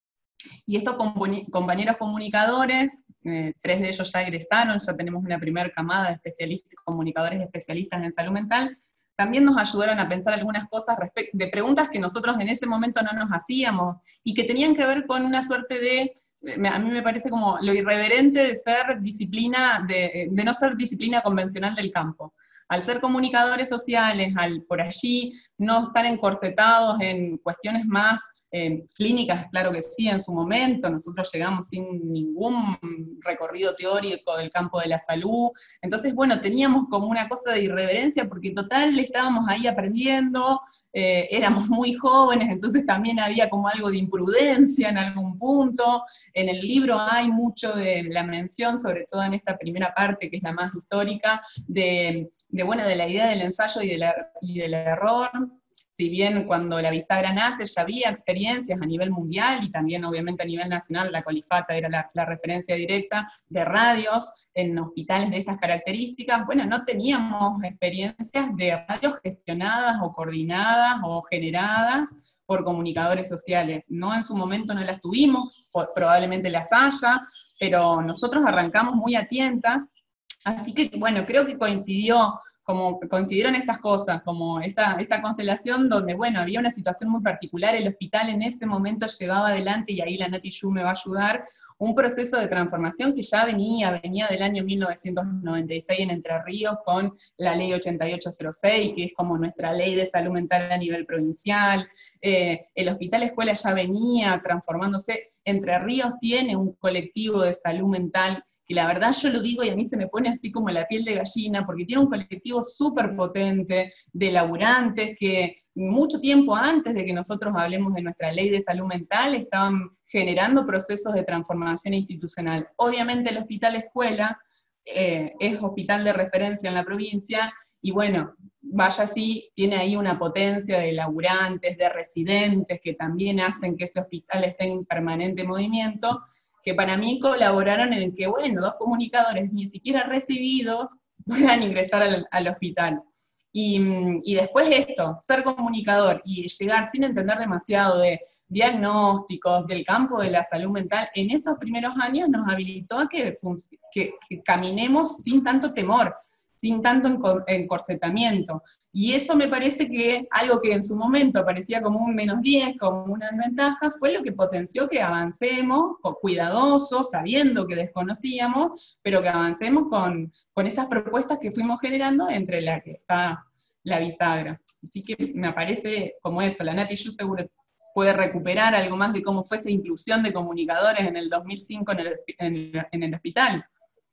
Y estos compañeros comunicadores, eh, tres de ellos ya egresaron, ya tenemos una primera camada de especialistas, comunicadores especialistas en salud mental, también nos ayudaron a pensar algunas cosas de preguntas que nosotros en ese momento no nos hacíamos, y que tenían que ver con una suerte de, a mí me parece como lo irreverente de ser disciplina, de, de no ser disciplina convencional del campo. Al ser comunicadores sociales, al por allí no estar encorsetados en cuestiones más eh, clínicas, claro que sí, en su momento, nosotros llegamos sin ningún recorrido teórico del campo de la salud, entonces, bueno, teníamos como una cosa de irreverencia, porque total estábamos ahí aprendiendo, eh, éramos muy jóvenes, entonces también había como algo de imprudencia en algún punto. En el libro hay mucho de la mención, sobre todo en esta primera parte, que es la más histórica, de, de, bueno, de la idea del ensayo y, de la, y del error. Si bien cuando la bisagra nace ya había experiencias a nivel mundial y también obviamente a nivel nacional, la Colifata era la, la referencia directa de radios en hospitales de estas características, bueno, no teníamos experiencias de radios gestionadas o coordinadas o generadas por comunicadores sociales. No, en su momento no las tuvimos, probablemente las haya, pero nosotros arrancamos muy a tientas, así que bueno, creo que coincidió, como coincidieron estas cosas, como esta, esta constelación donde, bueno, había una situación muy particular, el hospital en ese momento llevaba adelante, y ahí la Nati Yu me va a ayudar, un proceso de transformación que ya venía, venía del año mil novecientos noventa y seis en Entre Ríos con la ley ochenta y ocho cero seis, que es como nuestra ley de salud mental a nivel provincial. Eh, el hospital escuela ya venía transformándose. Entre Ríos tiene un colectivo de salud mental que la verdad yo lo digo y a mí se me pone así como la piel de gallina, porque tiene un colectivo súper potente de laburantes que mucho tiempo antes de que nosotros hablemos de nuestra ley de salud mental estaban generando procesos de transformación institucional. Obviamente el hospital escuela eh, es hospital de referencia en la provincia, y bueno, vaya así, tiene ahí una potencia de laburantes, de residentes, que también hacen que ese hospital esté en permanente movimiento, que para mí colaboraron en que, bueno, dos comunicadores ni siquiera recibidos puedan ingresar al, al hospital. Y, y después esto, ser comunicador y llegar sin entender demasiado de diagnósticos, del campo de la salud mental, en esos primeros años nos habilitó a que, que, que caminemos sin tanto temor, sin tanto encorsetamiento. Y eso me parece que algo que en su momento parecía como un menos diez, como una desventaja, fue lo que potenció que avancemos, cuidadosos, sabiendo que desconocíamos, pero que avancemos con, con esas propuestas que fuimos generando, entre las que está la bisagra. Así que me parece como eso, la Nati Yu seguro puede recuperar algo más de cómo fue esa inclusión de comunicadores en el dos mil cinco en el, en, en el hospital.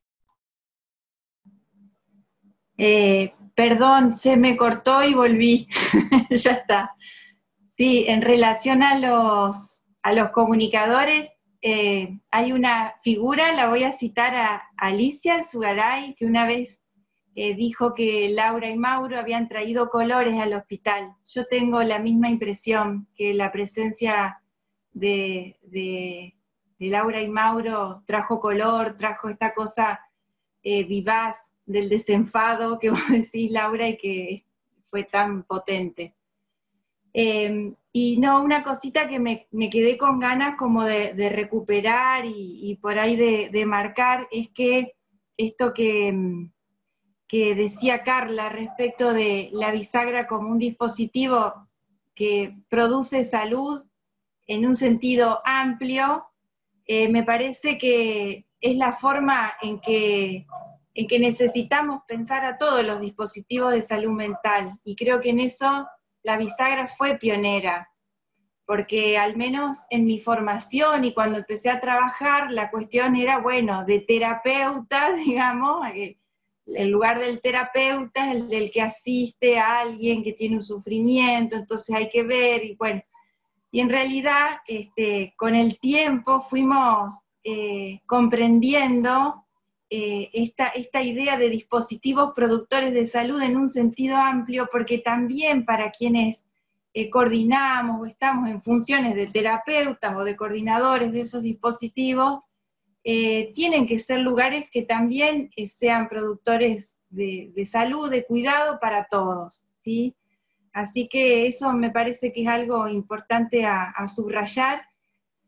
Eh, perdón, se me cortó y volví. Ya está. Sí, en relación a los, a los comunicadores, eh, hay una figura, la voy a citar a Alicia Alzugaray, que una vez eh, dijo que Laura y Mauro habían traído colores al hospital. Yo tengo la misma impresión, que la presencia de, de, de Laura y Mauro trajo color, trajo esta cosa eh, vivaz, del desenfado que vos decís, Laura, y que fue tan potente. Eh, y no, una cosita que me, me quedé con ganas como de, de recuperar y, y por ahí de, de marcar, es que esto que, que decía Carla respecto de la bisagra como un dispositivo que produce salud en un sentido amplio, eh, me parece que es la forma en que en que necesitamos pensar a todos los dispositivos de salud mental, y creo que en eso la bisagra fue pionera, porque al menos en mi formación y cuando empecé a trabajar, la cuestión era, bueno, de terapeuta, digamos, el lugar del terapeuta es el del que asiste a alguien que tiene un sufrimiento, entonces hay que ver, y bueno, y en realidad, este, con el tiempo fuimos eh, comprendiendo Eh, esta, esta idea de dispositivos productores de salud en un sentido amplio, porque también para quienes eh, coordinamos o estamos en funciones de terapeutas o de coordinadores de esos dispositivos, eh, tienen que ser lugares que también eh, sean productores de, de salud, de cuidado para todos, ¿sí? Así que eso me parece que es algo importante a, a subrayar.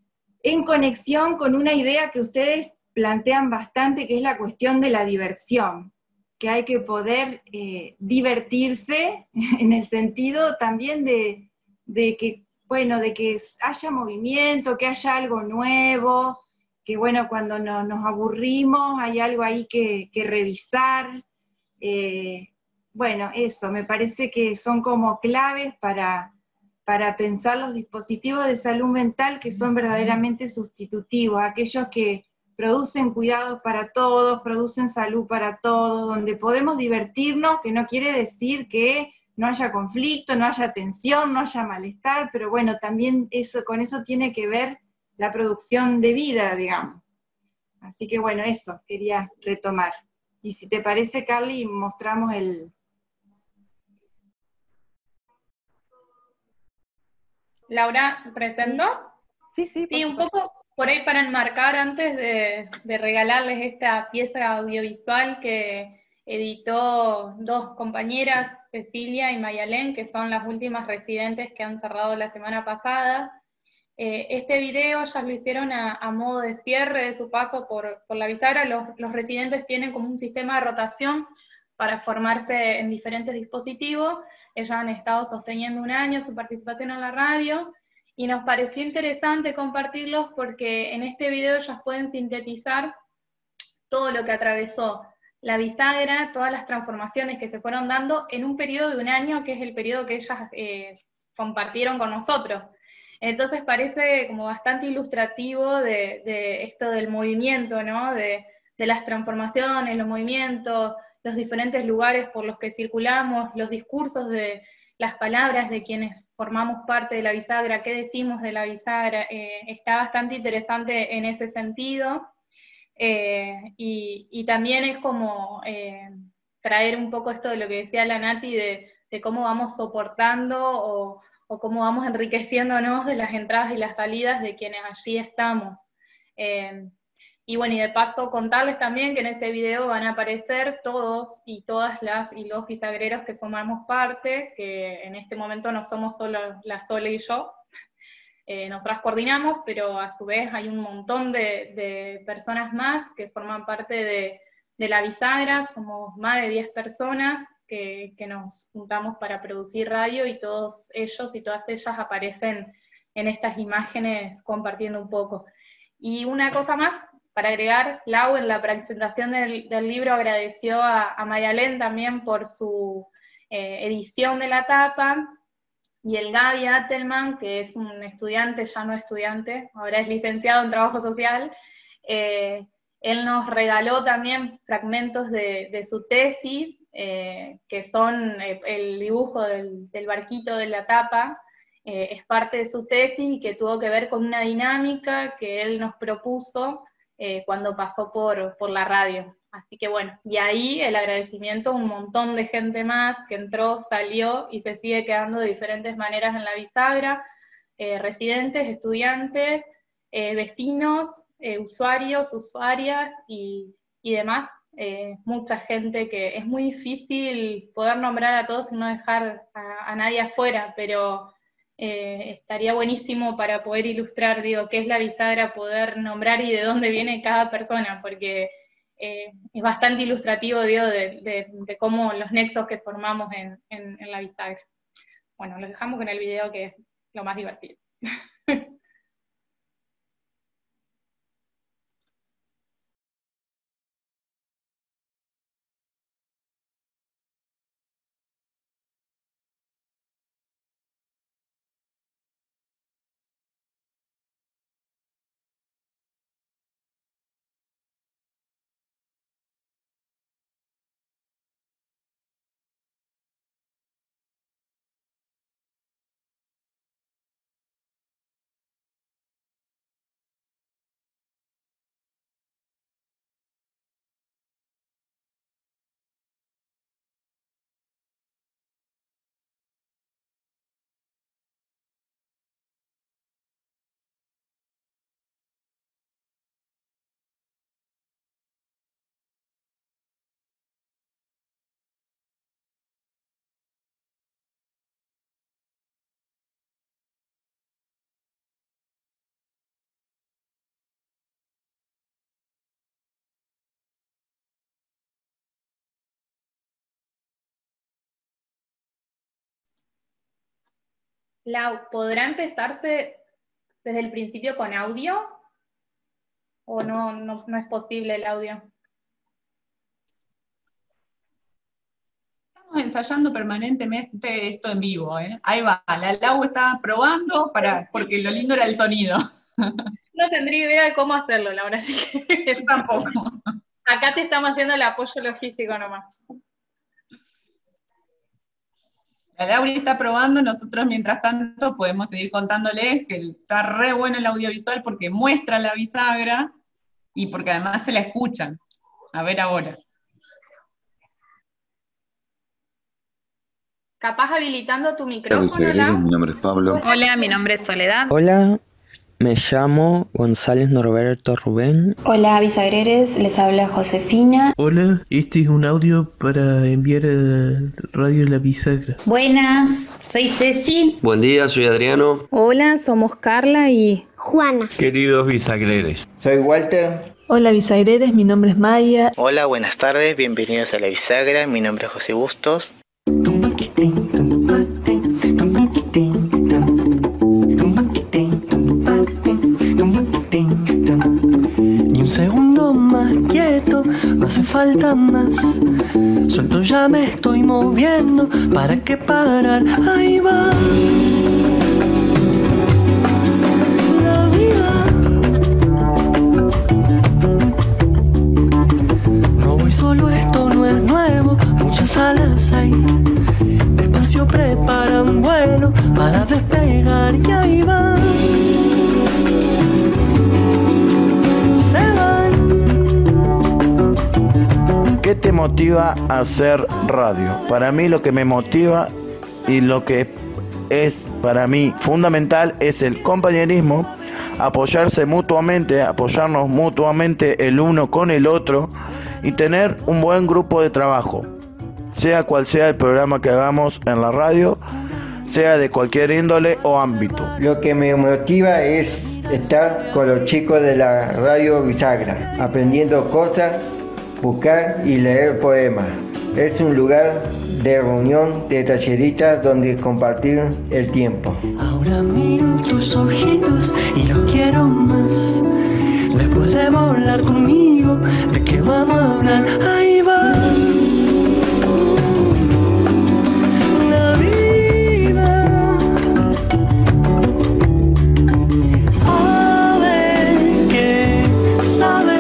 en conexión con una idea que ustedes plantean bastante, que es la cuestión de la diversión, que hay que poder eh, divertirse en el sentido también de, de que, bueno, de que haya movimiento, que haya algo nuevo, que bueno, cuando no, nos aburrimos hay algo ahí que, que revisar. Eh, bueno, eso, me parece que son como claves para, para pensar los dispositivos de salud mental que son verdaderamente sustitutivos, aquellos que producen cuidados para todos, producen salud para todos, donde podemos divertirnos, que no quiere decir que no haya conflicto, no haya tensión, no haya malestar, pero bueno, también eso, con eso tiene que ver la producción de vida, digamos. Así que bueno, eso quería retomar. Y si te parece, Carly, mostramos el... Laura, ¿presento? Sí, sí, por Sí, un supuesto. poco por ahí para enmarcar antes de, de regalarles esta pieza audiovisual que editó dos compañeras, Cecilia y Mayalén, que son las últimas residentes que han cerrado la semana pasada. Eh, este video ellas lo hicieron a, a modo de cierre de su paso por, por la bisagra. Los, los residentes tienen como un sistema de rotación para formarse en diferentes dispositivos. Ellas han estado sosteniendo un año su participación en la radio, y nos pareció interesante compartirlos porque en este video ellas pueden sintetizar todo lo que atravesó la bisagra, todas las transformaciones que se fueron dando en un periodo de un año, que es el periodo que ellas eh, compartieron con nosotros. Entonces parece como bastante ilustrativo de, de esto del movimiento, ¿no? De, de las transformaciones, los movimientos, los diferentes lugares por los que circulamos, los discursos de las palabras de quienes formamos parte de la bisagra, qué decimos de la bisagra, eh, está bastante interesante en ese sentido. Eh, y, y también es como eh, traer un poco esto de lo que decía la Nati, de, de cómo vamos soportando o, o cómo vamos enriqueciéndonos de las entradas y las salidas de quienes allí estamos. Eh, y bueno, y de paso contarles también que en ese video van a aparecer todos y todas las y los bisagreros que formamos parte, que en este momento no somos solo la Sole y yo. Eh, nosotras coordinamos, pero a su vez hay un montón de, de personas más que forman parte de, de la bisagra. Somos más de diez personas que, que nos juntamos para producir radio, y todos ellos y todas ellas aparecen en estas imágenes compartiendo un poco. Y una cosa más, para agregar, Lau en la presentación del, del libro agradeció a, a Mayalén también por su eh, edición de la tapa, y el Gaby Atelman, que es un estudiante, ya no estudiante, ahora es licenciado en trabajo social, eh, él nos regaló también fragmentos de, de su tesis, eh, que son eh, el dibujo del, del barquito de la tapa, eh, es parte de su tesis y que tuvo que ver con una dinámica que él nos propuso eh, cuando pasó por, por la radio. Así que bueno, y ahí el agradecimiento a un montón de gente más que entró, salió y se sigue quedando de diferentes maneras en la bisagra, eh, residentes, estudiantes, eh, vecinos, eh, usuarios, usuarias y, y demás. Eh, mucha gente que es muy difícil poder nombrar a todos y no dejar a, a nadie afuera, pero eh, estaría buenísimo para poder ilustrar, digo, qué es la bisagra, poder nombrar y de dónde viene cada persona, porque eh, es bastante ilustrativo, digo, de, de, de cómo los nexos que formamos en, en, en la bisagra. Bueno, los dejamos con el video, que es lo más divertido. Lau, ¿podrá empezarse desde el principio con audio? ¿O no, no, no es posible el audio? Estamos ensayando permanentemente esto en vivo, ¿eh? Ahí va, la Lau está probando, para, porque lo lindo era el sonido. No tendría idea de cómo hacerlo, Laura, así que Yo tampoco. acá te estamos haciendo el apoyo logístico nomás. La Laura está probando, nosotros mientras tanto podemos seguir contándoles que está re bueno el audiovisual porque muestra la bisagra y porque además se la escuchan. A ver ahora. Capaz habilitando tu Hola, micrófono, Bisagreres, Lau. mi nombre es Pablo. Hola, mi nombre es Soledad. Hola, me llamo González Norberto Rubén. Hola bisagreres, les habla Josefina. Hola, este es un audio para enviar a Radio La Bisagra. Buenas, soy Ceci. Buen día, soy Adriano. Hola, somos Carla y Juana. Queridos bisagreres, soy Walter. Hola bisagreres, mi nombre es Maya. Hola, buenas tardes, bienvenidos a La Bisagra, mi nombre es José Bustos. Ni un segundo más quieto, no hace falta más. Suelto ya me estoy moviendo, ¿para qué parar? Ahí va la vida. No voy solo, esto no es nuevo, muchas alas hay. Despacio preparan vuelo para despegar y ahí va. ¿Qué te motiva a hacer radio? Para mí lo que me motiva y lo que es para mí fundamental es el compañerismo, apoyarse mutuamente, apoyarnos mutuamente el uno con el otro y tener un buen grupo de trabajo, sea cual sea el programa que hagamos en la radio, sea de cualquier índole o ámbito. Lo que me motiva es estar con los chicos de la Radio Bisagra, aprendiendo cosas, buscar y leer poemas. Es un lugar de reunión, de tallerita donde compartir el tiempo. Ahora miro tus ojitos y los quiero más. Después de volar conmigo, ¿de qué vamos a hablar? Ahí va. La vida. A ver qué sabe.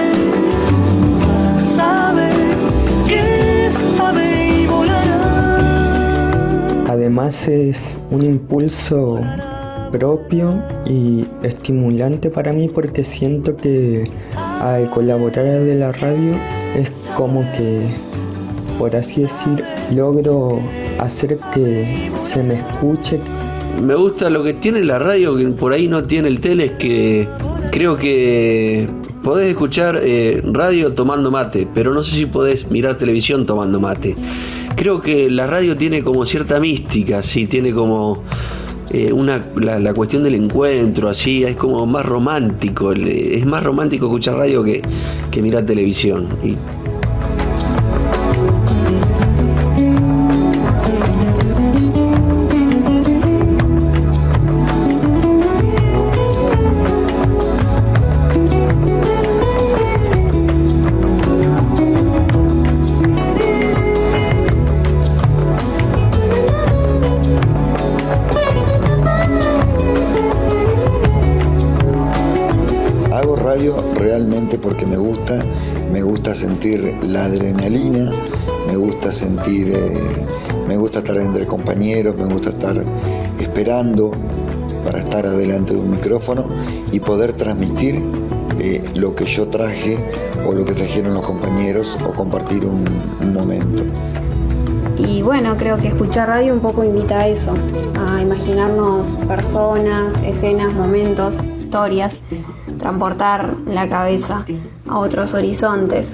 Además es un impulso propio y estimulante para mí porque siento que al colaborar de la radio es como que, por así decir, logro hacer que se me escuche. Me gusta lo que tiene la radio, que por ahí no tiene el tele, es que creo que podés escuchar eh, radio tomando mate, pero no sé si podés mirar televisión tomando mate. Creo que la radio tiene como cierta mística, sí, tiene como eh, una la, la cuestión del encuentro, así, es como más romántico, es más romántico escuchar radio que, que mirar televisión. Y porque me gusta, me gusta sentir la adrenalina, me gusta sentir, eh, me gusta estar entre compañeros, me gusta estar esperando para estar adelante de un micrófono y poder transmitir eh, lo que yo traje o lo que trajeron los compañeros o compartir un, un momento. Y bueno, creo que escuchar radio un poco invita a eso, a imaginarnos personas, escenas, momentos, historias, transportar la cabeza a otros horizontes.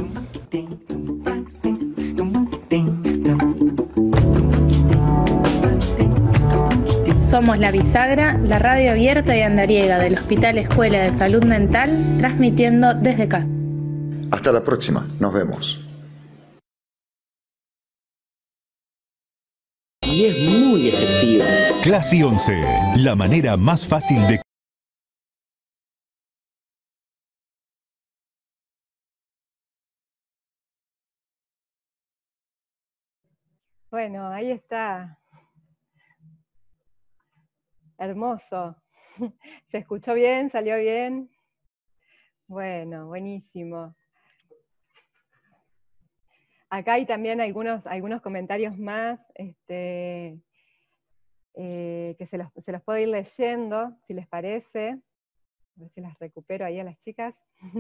Somos La Bisagra, la radio abierta y andariega del Hospital Escuela de Salud Mental, transmitiendo desde casa. Hasta la próxima, nos vemos. Y es muy efectiva. Clase once, la manera más fácil de... Bueno, ahí está. Hermoso. ¿Se escuchó bien? ¿Salió bien? Bueno, buenísimo. Acá hay también algunos, algunos comentarios más este, eh, que se los, se los puedo ir leyendo, si les parece. A ver si las recupero ahí a las chicas.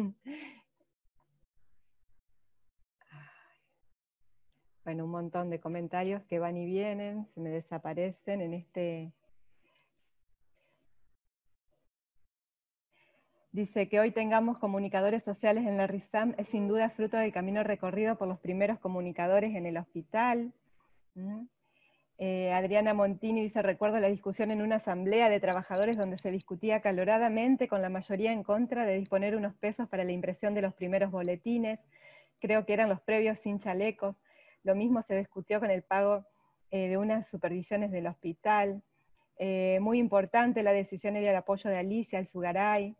Bueno, un montón de comentarios que van y vienen, se me desaparecen en este... Dice que hoy tengamos comunicadores sociales en la RISAM es sin duda fruto del camino recorrido por los primeros comunicadores en el hospital. ¿Mm? Eh, Adriana Montini dice, recuerdo la discusión en una asamblea de trabajadores donde se discutía acaloradamente con la mayoría en contra de disponer unos pesos para la impresión de los primeros boletines. Creo que eran los previos sin chalecos. Lo mismo se discutió con el pago eh, de unas supervisiones del hospital. Eh, muy importante la decisión y el apoyo de Alicia, el Sugaray.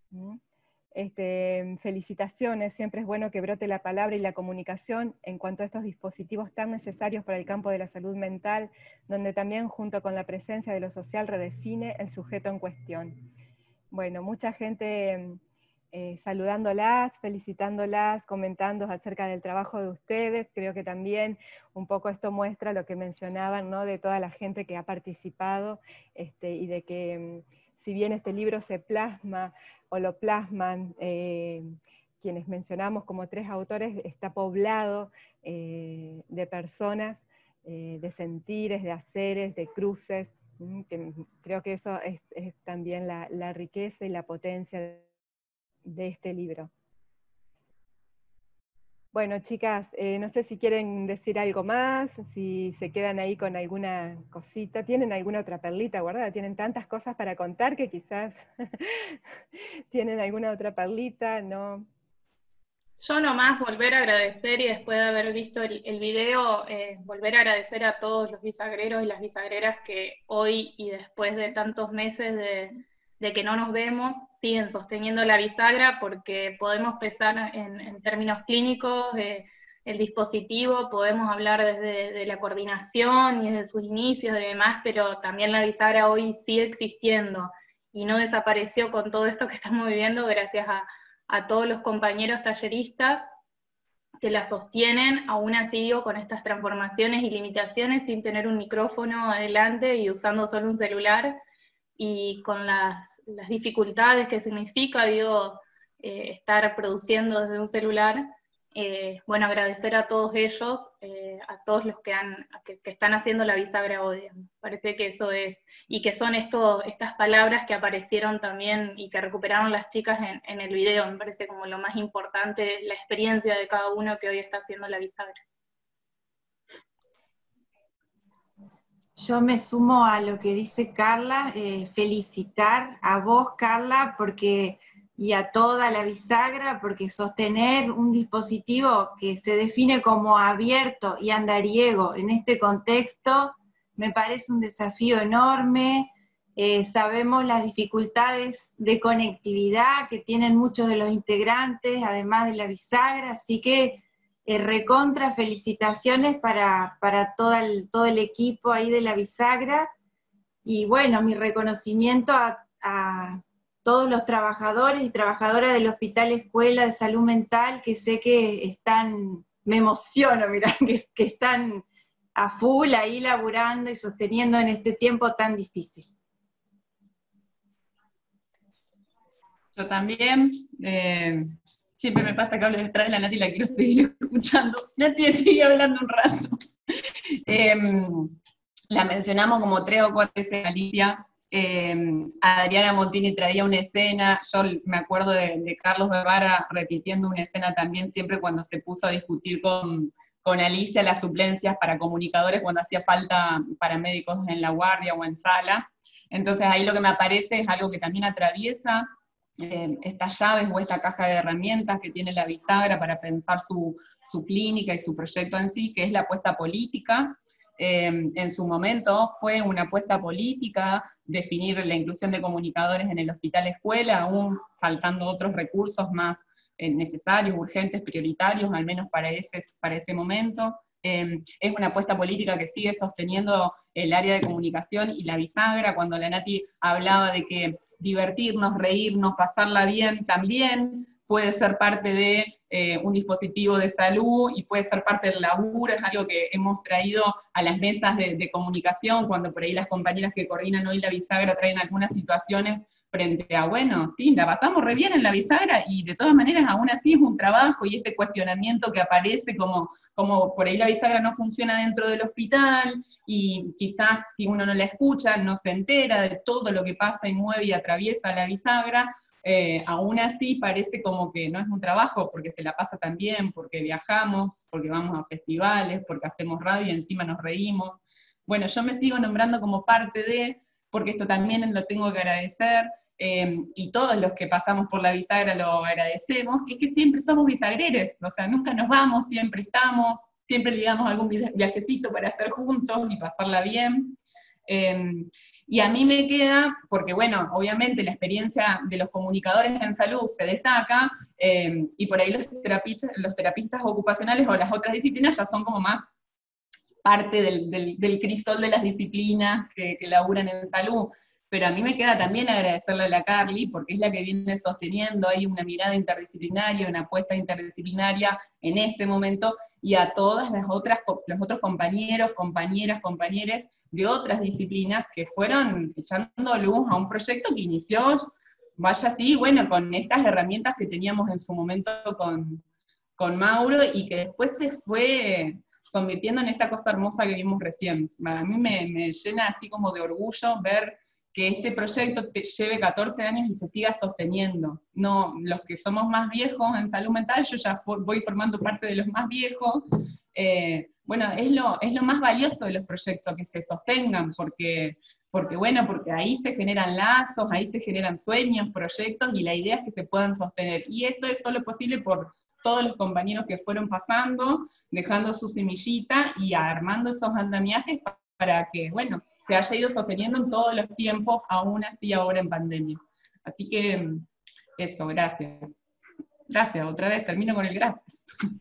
Este, felicitaciones, siempre es bueno que brote la palabra y la comunicación en cuanto a estos dispositivos tan necesarios para el campo de la salud mental, donde también junto con la presencia de lo social redefine el sujeto en cuestión. Bueno, mucha gente eh, saludándolas, felicitándolas, comentando acerca del trabajo de ustedes. Creo que también un poco esto muestra lo que mencionaban, ¿no?, de toda la gente que ha participado este, y de que si bien este libro se plasma o lo plasman eh, quienes mencionamos como tres autores, está poblado eh, de personas, eh, de sentires, de haceres, de cruces, mm, que creo que eso es, es también la, la riqueza y la potencia de, de este libro. Bueno, chicas, eh, no sé si quieren decir algo más, si se quedan ahí con alguna cosita, ¿tienen alguna otra perlita guardada? Tienen tantas cosas para contar que quizás tienen alguna otra perlita, ¿no? Yo nomás volver a agradecer, y después de haber visto el, el video, eh, volver a agradecer a todos los bisagreros y las bisagreras que hoy y después de tantos meses de... de que no nos vemos, siguen sosteniendo la bisagra, porque podemos pensar en, en términos clínicos, de, el dispositivo, podemos hablar desde de la coordinación y desde sus inicios y demás, pero también la bisagra hoy sigue existiendo, y no desapareció con todo esto que estamos viviendo, gracias a, a todos los compañeros talleristas que la sostienen, aún así digo, con estas transformaciones y limitaciones, sin tener un micrófono adelante y usando solo un celular, y con las, las dificultades que significa, digo, eh, estar produciendo desde un celular. Eh, bueno, agradecer a todos ellos, eh, a todos los que, han, que, que están haciendo la bisagra hoy. Parece que eso es, y que son esto, estas palabras que aparecieron también y que recuperaron las chicas en, en el video, me parece como lo más importante, la experiencia de cada uno que hoy está haciendo la bisagra. Yo me sumo a lo que dice Carla, eh, felicitar a vos, Carla, porque, y a toda la bisagra, porque sostener un dispositivo que se define como abierto y andariego en este contexto me parece un desafío enorme. Eh, sabemos las dificultades de conectividad que tienen muchos de los integrantes, además de la bisagra, así que Eh, recontra felicitaciones para, para todo, el, todo el equipo ahí de la bisagra, y bueno, mi reconocimiento a, a todos los trabajadores y trabajadoras del Hospital Escuela de Salud Mental, que sé que están, me emociono, mirá, que, que están a full ahí laburando y sosteniendo en este tiempo tan difícil. Yo también, eh... siempre me pasa que hablo detrás de la Nati y la quiero seguir escuchando. Nati, sigue hablando un rato. Eh, la mencionamos como tres o cuatro veces, Alicia. Eh, Adriana Montini traía una escena, yo me acuerdo de, de Carlos Guevara repitiendo una escena también siempre cuando se puso a discutir con, con Alicia las suplencias para comunicadores cuando hacía falta paramédicos en la guardia o en sala. Entonces ahí lo que me aparece es algo que también atraviesa Eh, estas llaves o esta caja de herramientas que tiene la bisagra para pensar su, su clínica y su proyecto en sí, que es la apuesta política, Eh, en su momento fue una apuesta política definir la inclusión de comunicadores en el hospital escuela, aún faltando otros recursos más eh, necesarios, urgentes, prioritarios, al menos para ese, para ese momento. Eh, es una apuesta política que sigue sosteniendo el área de comunicación y la bisagra. Cuando la Nati hablaba de que divertirnos, reírnos, pasarla bien, también puede ser parte de eh, un dispositivo de salud y puede ser parte del laburo, es algo que hemos traído a las mesas de, de comunicación, cuando por ahí las compañeras que coordinan hoy la bisagra traen algunas situaciones frente a, bueno, sí, la pasamos re bien en la bisagra y de todas maneras aún así es un trabajo, y este cuestionamiento que aparece como, como por ahí la bisagra no funciona dentro del hospital, y quizás si uno no la escucha, no se entera de todo lo que pasa y mueve y atraviesa la bisagra. Eh, aún así parece como que no es un trabajo, porque se la pasa tan bien, porque viajamos, porque vamos a festivales, porque hacemos radio y encima nos reímos. Bueno, yo me sigo nombrando como parte de, porque esto también lo tengo que agradecer, eh, y todos los que pasamos por la bisagra lo agradecemos, que es que siempre somos bisagreres, o sea, nunca nos vamos, siempre estamos, siempre le damos algún viajecito para hacer juntos y pasarla bien. Eh, y a mí me queda, porque bueno, obviamente la experiencia de los comunicadores en salud se destaca, eh, y por ahí los terapistas, los terapistas ocupacionales o las otras disciplinas ya son como más parte del, del, del crisol de las disciplinas que, que laburan en salud. Pero a mí me queda también agradecerle a la Carly, porque es la que viene sosteniendo ahí una mirada interdisciplinaria, una apuesta interdisciplinaria en este momento, y a todas las otras, los otros compañeros, compañeras, compañeres de otras disciplinas que fueron echando luz a un proyecto que inició, vaya así, bueno, con estas herramientas que teníamos en su momento con, con Mauro, y que después se fue convirtiendo en esta cosa hermosa que vimos recién. A mí me, me llena así como de orgullo ver que este proyecto te lleve catorce años y se siga sosteniendo. No, los que somos más viejos en salud mental, yo ya voy formando parte de los más viejos, eh, bueno, es lo, es lo más valioso de los proyectos, que se sostengan, porque, porque bueno, porque ahí se generan lazos, ahí se generan sueños, proyectos, y la idea es que se puedan sostener. Y esto es solo posible por todos los compañeros que fueron pasando, dejando su semillita y armando esos andamiajes para que, bueno, se haya ido sosteniendo en todos los tiempos, aún así ahora en pandemia. Así que eso, gracias. Gracias, otra vez termino con el gracias.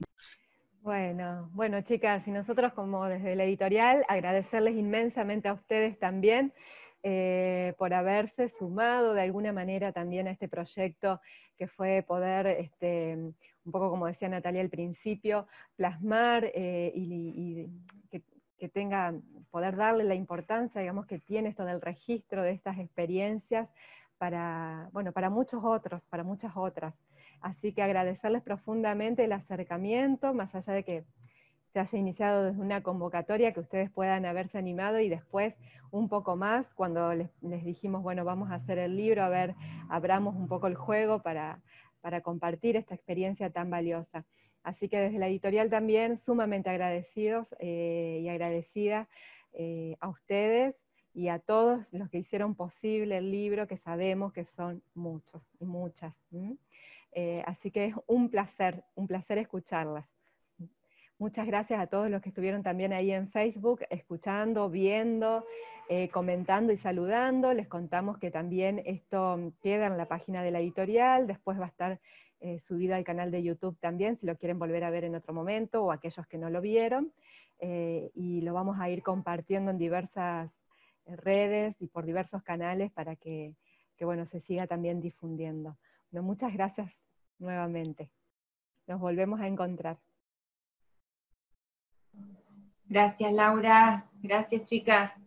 Bueno, bueno chicas, y nosotros como desde la editorial agradecerles inmensamente a ustedes también eh, por haberse sumado de alguna manera también a este proyecto que fue poder, este, un poco como decía Natalia al principio, plasmar eh, y, y que, que tenga, poder darle la importancia, digamos, que tiene esto del registro de estas experiencias para, bueno, para muchos otros, para muchas otras. Así que agradecerles profundamente el acercamiento, más allá de que se haya iniciado desde una convocatoria, que ustedes puedan haberse animado, y después un poco más, cuando les, les dijimos, bueno, vamos a hacer el libro, a ver, abramos un poco el juego para, para compartir esta experiencia tan valiosa. Así que desde la editorial también sumamente agradecidos eh, y agradecida eh, a ustedes y a todos los que hicieron posible el libro, que sabemos que son muchos y muchas. ¿m? Eh, así que es un placer, un placer escucharlas. Muchas gracias a todos los que estuvieron también ahí en Facebook, escuchando, viendo, eh, comentando y saludando. Les contamos que también esto queda en la página de la editorial, después va a estar eh, subido al canal de YouTube también, si lo quieren volver a ver en otro momento, o aquellos que no lo vieron, eh, y lo vamos a ir compartiendo en diversas redes y por diversos canales para que, que bueno, se siga también difundiendo. Bueno, muchas gracias nuevamente. Nos volvemos a encontrar. Gracias, Laura. Gracias, chicas.